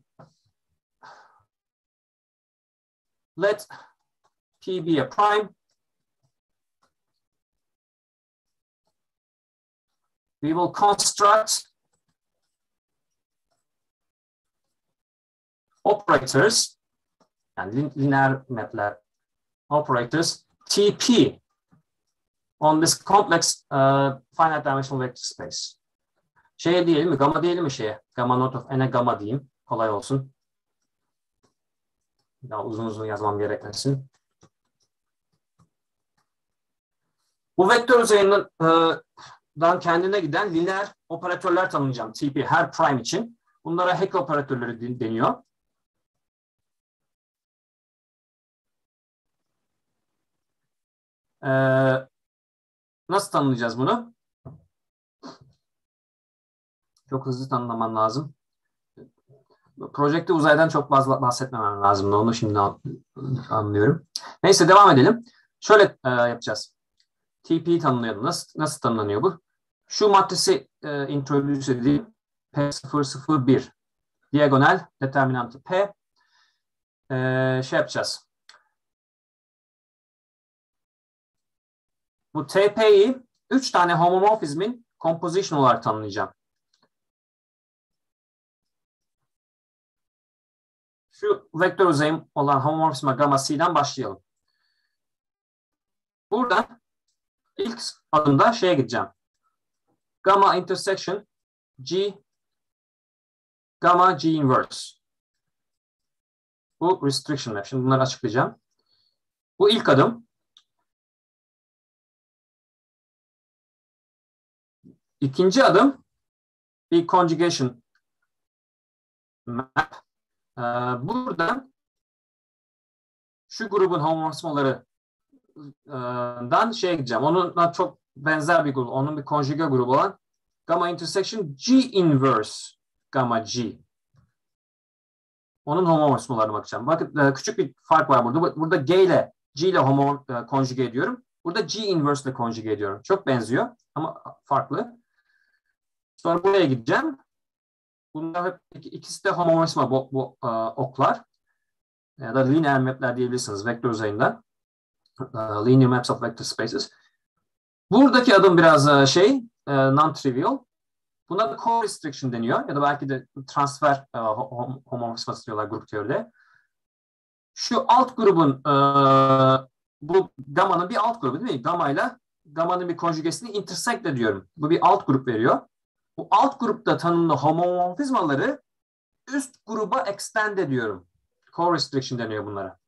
let P be a prime. We will construct operators yani linear mapler operators T P on this complex uh, finite dimensional vector space. Şeye diyelim mi? Gamma diyelim mi şeye? Gamma not of n'e gamma diyeyim. Kolay olsun. Daha uzun uzun yazmam gerekmesin. Bu vektör uzayından e, kendine giden lineer operatörler tanımlayacağım. T P her prime için. Bunlara Hecke operatörleri deniyor. Ee, nasıl tanımlayacağız bunu? Çok hızlı tanımlaman lazım. Projekte uzaydan çok fazla bahsetmemem lazım. Onu şimdi anlıyorum. Neyse devam edelim. Şöyle e, yapacağız. T P tanımlayalım. Nasıl, nasıl tanımlanıyor bu? Şu matrisi e, introduce edeyim. P sıfır sıfır bir. Diagonal determinantı P. E, şey yapacağız. Bu T P'yi üç tane homomorfizmin composition olarak tanımlayacağım. Şu vektör uzayım olan homomorfizma gamma C'den başlayalım. Buradan ilk adımda şeye gideceğim. Gamma intersection G gamma G inverse. Bu restriction map. Şimdi bunları açıklayacağım. Bu ilk adım. İkinci adım bir conjugation map. Ee, buradan şu grubun homomorfizmalarından şeye gideceğim. Onunla çok benzer bir grup. Onun bir konjüge grubu olan gamma intersection G inverse gamma G. Onun homomorfizmalarına bakacağım. Bakın küçük bir fark var burada. Burada G ile G ile homo konjüge ediyorum. Burada G inverse ile konjüge ediyorum. Çok benziyor ama farklı. Sonra buraya gideceğim. Bunlar hep ikisi de homomorfizma bu, bu uh, oklar. Ya da linear map'ler diyebilirsiniz vektör uzayından. Uh, linear maps of vector spaces. Buradaki adım biraz uh, şey, uh, non-trivial. Buna da co-restriction deniyor. Ya da belki de transfer uh, homomorfizması diyorlar grup teoride. Şu alt grubun uh, bu gamma'nın bir alt grubu değil mi? Gamma ile gamma'nın bir konjugesini intersect ediyorum. Bu bir alt grup veriyor. Bu alt grupta tanımlı homomorfizmaları üst gruba extend ediyorum. Co-restriction deniyor bunlara.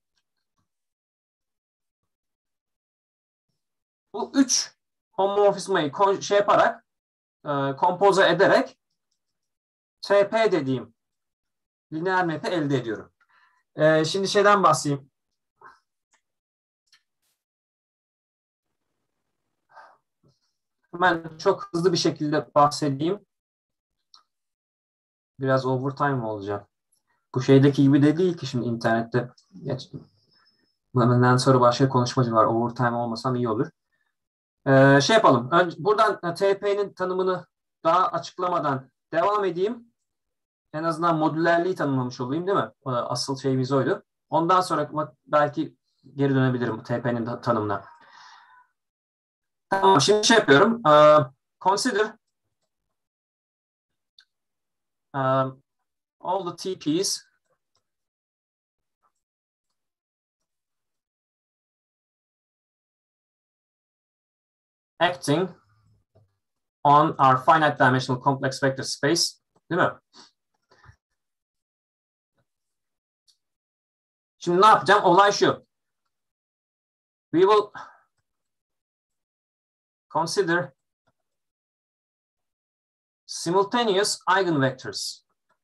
Bu üç homomorfizmayı şey yaparak, e, kompoze ederek T P dediğim lineer map'i elde ediyorum. E, şimdi şeyden bahsedeyim. Hemen çok hızlı bir şekilde bahsedeyim. Biraz overtime olacak. Bu şeydeki gibi de değil ki şimdi internette. Benden sonra başka konuşmacı var. Overtime olmasam iyi olur. Ee, şey yapalım. Önce, buradan T P'nin tanımını daha açıklamadan devam edeyim. en azından modülerliği tanımlamış olayım değil mi? Asıl şeyimiz oydu. Ondan sonra belki geri dönebilirim T P'nin tanımına. Tamam, şimdi şey yapıyorum. Uh, consider uh, all the T Ps acting on our finite dimensional complex vector space, değil mi? Şimdi ne yapacağım? Olay şu. We will consider simultaneous eigenvectors.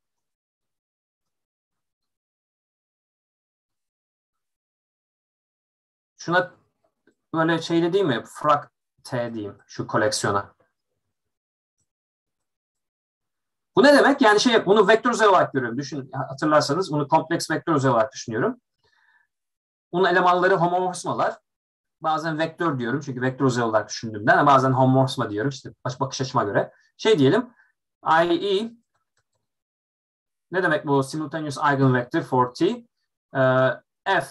Şuna böyle şeyle değil mi? Frak T diyeyim şu koleksiyona. Bu ne demek? Yani şey, bunu vektör uzay olarak görüyorum. Düşün, hatırlarsanız bunu kompleks vektör uzay olarak düşünüyorum. Bunun elemanları homomorfismalar. Bazen vektör diyorum çünkü vektör uzay olarak düşündüğümden, bazen homomorfisma diyorum işte bakış açıma göre. Şey diyelim, i e ne demek bu simultaneous eigenvector for t? Uh, f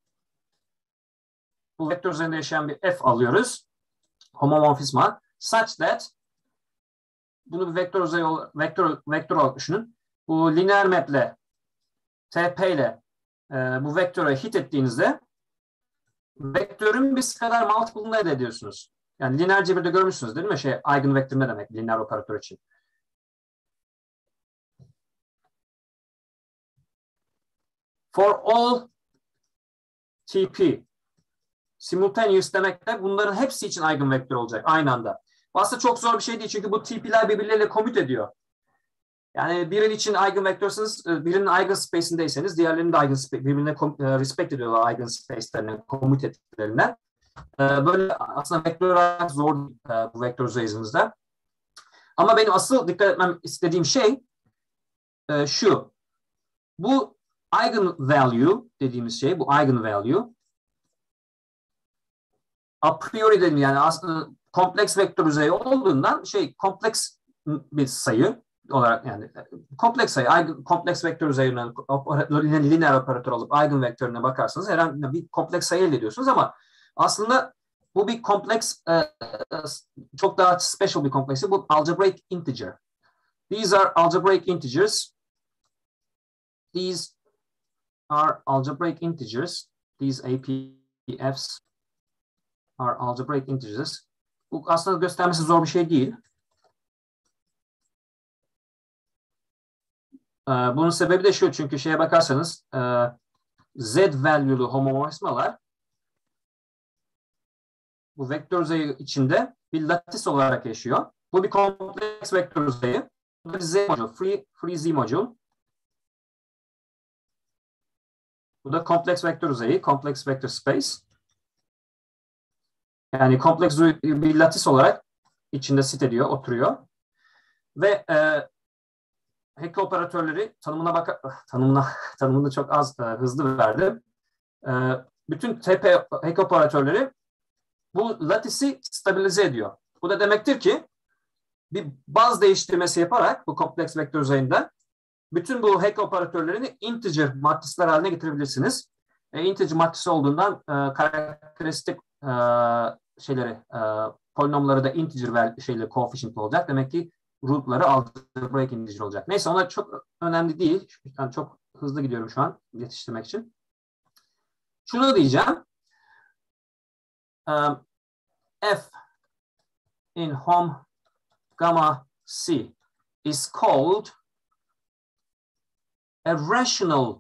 bu vektör üzerinde yaşayan bir f alıyoruz. Homomorfisma. Such that bunu bir vektör uzay vektör vektör olarak düşünün. Bu lineer map'le T P ile e, bu vektöre hit ettiğinizde vektörün bir scalar multiple'ını elde ediyorsunuz. Yani lineer cebirde görmüşsünüz değil mi? Şey, eigenvektör ne demek lineer operatör için? For all T P simultaneous demek de bunların hepsi için eigenvektör olacak aynı anda. Aslında çok zor bir şey değil çünkü bu T P'ler birbirleriyle commute ediyor. Yani birinin için eigenvektörsünüz, birinin eigenspace'indeyseniz diğerlerinin de eigenspace, birbirine respect ediyorlar eigenspace'lerine, commute ettiklerinden. Böyle aslında vektör olarak zor bu vektör uzayımızda. Ama benim asıl dikkat etmem istediğim şey şu. Bu eigenvalue dediğimiz şey, bu eigenvalue a priori dedim yani aslında kompleks vektör uzayı olduğundan şey kompleks bir sayı olarak yani kompleks sayı, kompleks vektör uzayından lineer operatör alıp eigenvektörüne bakarsanız herhangi bir kompleks sayı elde ediyorsunuz ama aslında bu bir kompleks, çok daha special bir kompleksi. Bu algebraic integer. These are algebraic integers. These are algebraic integers. These A P Fs are algebraic integers. Bu aslında göstermesi zor bir şey değil. Bunun sebebi de şu, çünkü şeye bakarsanız Z value'lu homomorfismalar bu vektör uzayı içinde bir lattice olarak yaşıyor. Bu bir kompleks vektör uzayı. Bu da bir Z module, free, free Z module. Bu da kompleks vektör uzayı, kompleks vektör space. Yani kompleks bir lattice olarak içinde sit ediyor, oturuyor. Ve e, Hecke operatörleri tanımına bak tanımına tanımını çok az e, hızlı verdim. E, bütün T P Hecke operatörleri bu lattice'i stabilize ediyor. Bu da demektir ki bir baz değiştirmesi yaparak bu kompleks vektör uzayında bütün bu Hecke operatörlerini integer matrisler haline getirebilirsiniz. E, integer matris olduğundan e, karakteristik e, şeyleri e, polinomları da integer şeyle coefficient olacak. Demek ki rootları algebraic integer olacak. Neyse onlar çok önemli değil. Yani çok hızlı gidiyorum şu an yetiştirmek için. Şunu diyeceğim. Um, F in hom gamma C is called a rational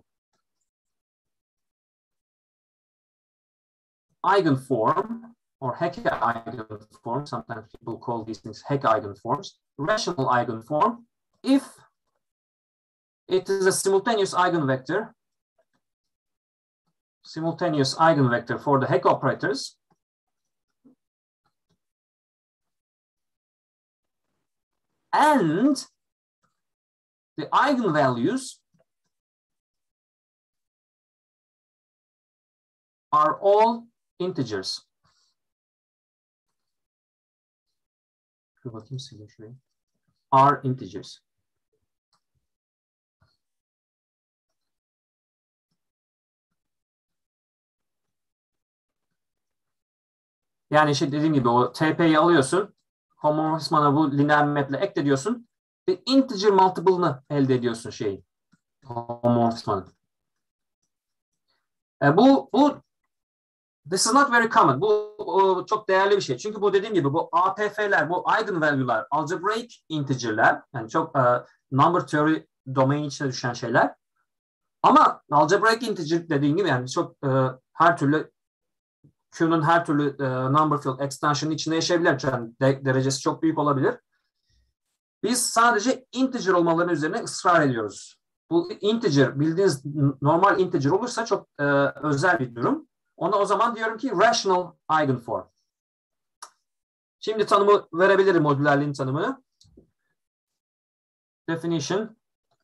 eigenform or Hecke eigenform. Sometimes people call these things Hecke eigenforms. Rational eigenform if it is a simultaneous eigenvector, simultaneous eigenvector for the Hecke operators, and the eigenvalues are all integers. Şu bakayım size şuraya. Are integers. Yani şey dediğim gibi o T P'yi alıyorsun, homomorfizmana bu lineer map'le ekle diyorsun ve integer multiple'ını elde ediyorsun şeyin. Homomorfizmanın. E, bu bu this is not very common. Bu o, çok değerli bir şey. Çünkü bu dediğim gibi bu A P F'ler, bu eigenvalue'lar, algebraic integer'ler, yani çok uh, number theory domain içine düşen şeyler. Ama algebraic integer dediğim gibi yani çok uh, her türlü Q'nun her türlü uh, number field extension'ın içinde yaşayabilir. Yani de, derecesi çok büyük olabilir. Biz sadece integer olmalarının üzerine ısrar ediyoruz. Bu integer, bildiğiniz normal integer olursa çok uh, özel bir durum. Ona o zaman diyorum ki rational eigenform. Şimdi tanımı verebilirim, modülerliğin tanımını. Definition.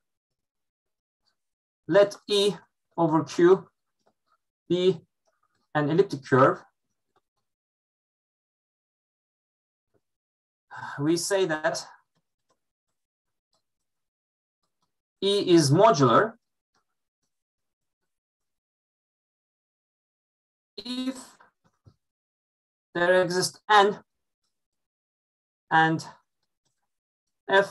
Let E over Q be an elliptic curve. We say that E is modular if there exists n and f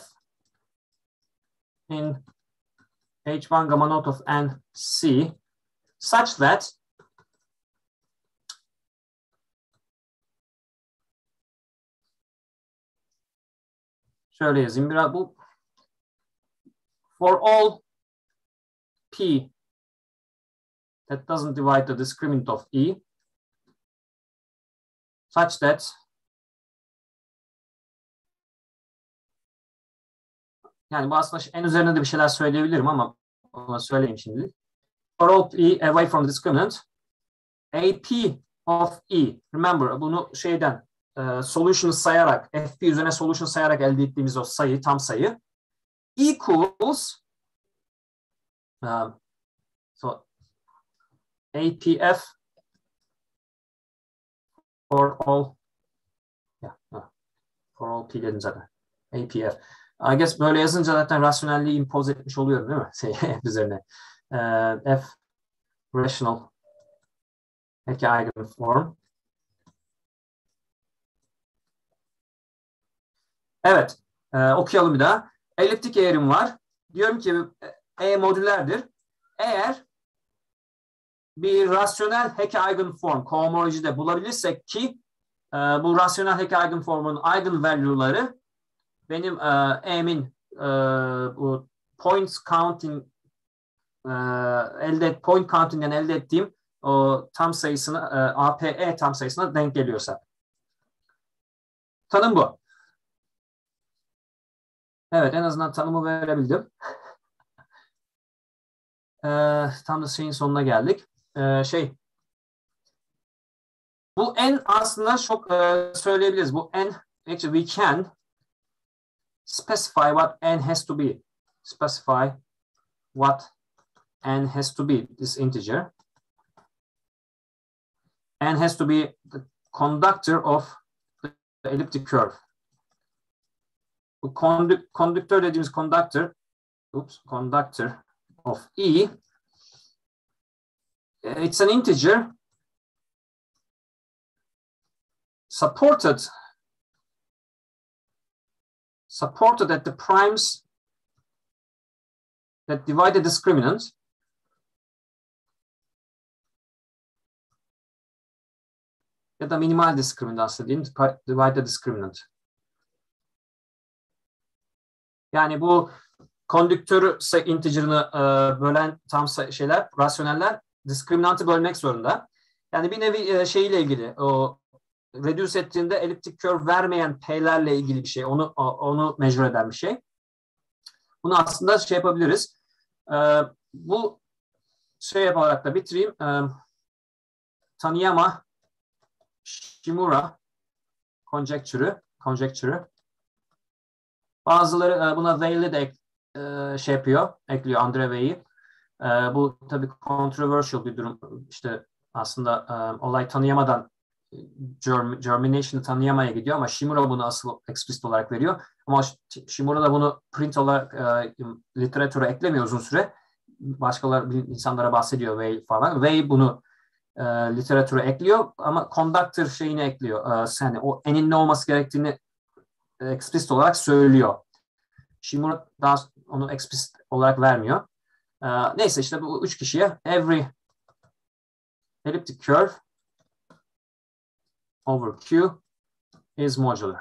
in H one gamma naught of n C such that şöyle yazayım biraz bu for all p that doesn't divide the discriminant of E such that yani bu aslında en üzerine de bir şeyler söyleyebilirim ama ona söyleyeyim şimdi. For all P away from the discriminant A P of E, remember bunu şeyden e, solution'ı sayarak F P üzerine solution sayarak elde ettiğimiz o sayı, tam sayı equals um, so A P F for all yeah, for all P dedim zaten. A P F. I guess böyle yazınca zaten rasyonelliği impose etmiş oluyorum değil mi? Şey, F üzerine. Uh, F rational peki eigenform. Evet. E, okuyalım bir daha. Eliptik eğrim var. Diyorum ki E modülerdir. Eğer bir rasyonel Hecke eigenform kohomolojide bulabilirsek ki e, bu rasyonel Hecke eigenformun eigenvalue'ları benim e, E'min e, bu points counting e, elde et, point counting'den elde ettiğim o tam sayısına e, A P E tam sayısına denk geliyorsa. Tanım bu. Evet, en azından tanımı verebildim. e, tam da şeyin sonuna geldik. E, şey bu n aslında çok e, söyleyebiliriz. Bu n actually we can specify what n has to be. Specify what n has to be, this integer. N has to be the conductor of the elliptic curve. Bu condu conductor dediğimiz conductor, oops, conductor of E, it's an integer supported supported at the primes that divide the discriminant ya da minimal discriminant dediğim divide the discriminant. Yani bu konduktörü integer'ını e, bölen tam şeyler, rasyoneller diskriminantı bölmek zorunda. Yani bir nevi e, şeyiyle ilgili o reduce ettiğinde elliptic curve vermeyen P'lerle ilgili bir şey. Onu onu measure eden bir şey. Bunu aslında şey yapabiliriz. E, bu şey yaparak da bitireyim. E, Taniyama Shimura conjecture'ı conjecture'ı bazıları buna Wey'le de e, şey yapıyor, ekliyor Andre Wey'i. E, bu tabii controversial bir durum. İşte aslında e, olay tanıyamadan germ, germination'ı tanıyamaya gidiyor ama Shimura bunu asıl explicit olarak veriyor. Ama Shimura da bunu print olarak e, literatüre eklemiyor uzun süre. Başkaları insanlara bahsediyor Wey falan. Wey bunu e, literatüre ekliyor ama conductor şeyini ekliyor. E, yani o n'in ne olması gerektiğini explicit olarak söylüyor. Shimura daha onu explicit olarak vermiyor. E, neyse işte bu üç kişiye every elliptic curve over Q is modular.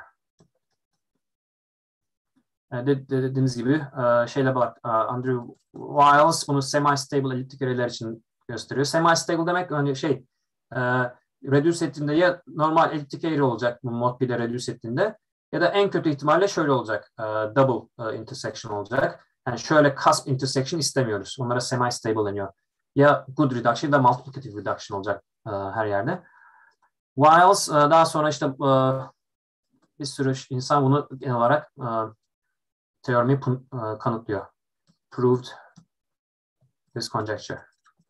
E, dediğiniz gibi e, şeyle bak, e, Andrew Wiles bunu semi-stable elliptik array'ler için gösteriyor. Semi-stable demek hani şey e, reduce ettiğinde ya normal elliptik array olacak bu mod bir'le reduce ettiğinde ya da en kötü ihtimalle şöyle olacak. E, double e, intersection olacak. Yani şöyle cusp intersection istemiyoruz. Onlara semi-stable deniyor. Ya good reduction ya da multiplicative reduction olacak e, her yerde. Wiles e, daha sonra işte e, bir sürü insan bunu genel olarak e, teoremi e, kanıtlıyor. Proved this conjecture.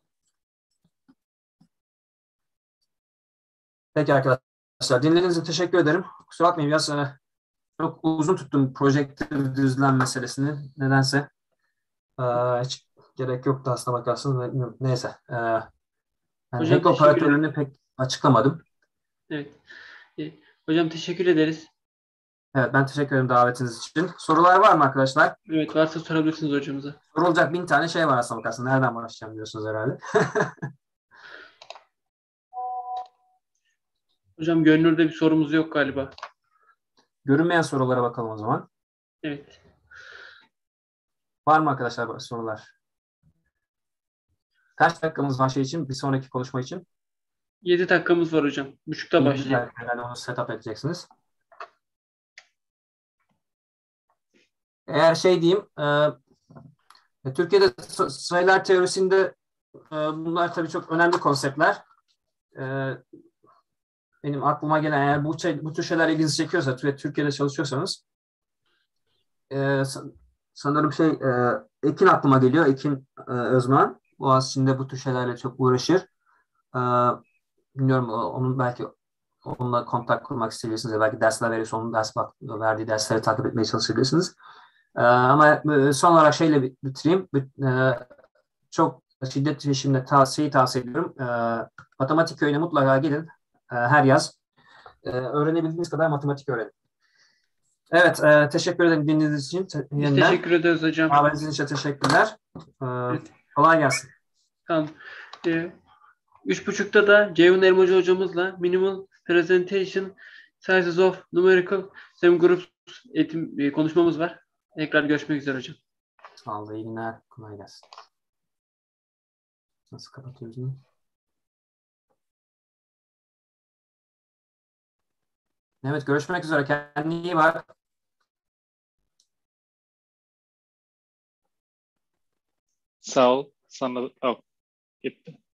Peki arkadaşlar, dinlediğiniz için teşekkür ederim. Kusura bakmayın, biraz e, çok uzun tuttum projektör düzlem meselesini. Nedense e, hiç gerek yoktu aslına bakarsınız. Neyse. E, yani
Hocam
renk operatörünü pek açıklamadım.
Evet. E, hocam teşekkür ederiz.
Evet, ben teşekkür ederim davetiniz için. Sorular var mı arkadaşlar?
Evet, varsa sorabilirsiniz hocamıza.
Sorulacak bin tane şey var aslına bakarsınız. Nereden başlayacağım diyorsunuz herhalde.
Hocam görünürde bir sorumuz yok galiba.
Görünmeyen sorulara bakalım o zaman.
Evet.
Var mı arkadaşlar sorular? Kaç dakikamız var şey için? Bir sonraki konuşma için?
yedi dakikamız var hocam. Buçukta başlayacak.
Yani onu setup edeceksiniz. Eğer şey diyeyim, e, Türkiye'de sayılar teorisinde e, bunlar tabii çok önemli konseptler. E, benim aklıma gelen, eğer bu, şey, bu tür şeyler ilginizi çekiyorsa ve Türkiye'de çalışıyorsanız e, sanırım şey e, Ekin aklıma geliyor. Ekin e, Özman. Boğaziçi'nde bu tür şeylerle çok uğraşır. E, bilmiyorum, onun belki onunla kontak kurmak isteyebilirsiniz. Belki dersler veriyorsa onun ders bak, verdiği dersleri takip etmeye çalışabilirsiniz. Ee, ama son olarak şeyle bitireyim. Ee, çok şiddet şimdi tavsiye tavsiye ediyorum. Ee, matematik köyüne mutlaka gidin. Ee, her yaz. Ee, öğrenebildiğiniz kadar matematik öğrenin. Evet, e, teşekkür ederim dinlediğiniz için.
Biz yeniden teşekkür ederiz hocam.
Davetiniz için teşekkürler. Ee, evet. Kolay gelsin.
Tamam. Ee, üç buçukta da Ceyhun Elmacı hocamızla Minimal Presentation Sizes of Numerical Semigroups eğitim e, konuşmamız var. Tekrar görüşmek üzere hocam.
Sağ olun. İyi günler. Kolay gelsin. Nasıl kapatıyoruz bunu? Evet, görüşmek üzere. Kendine iyi bak.
Sağ ol. Sana oh, gitti.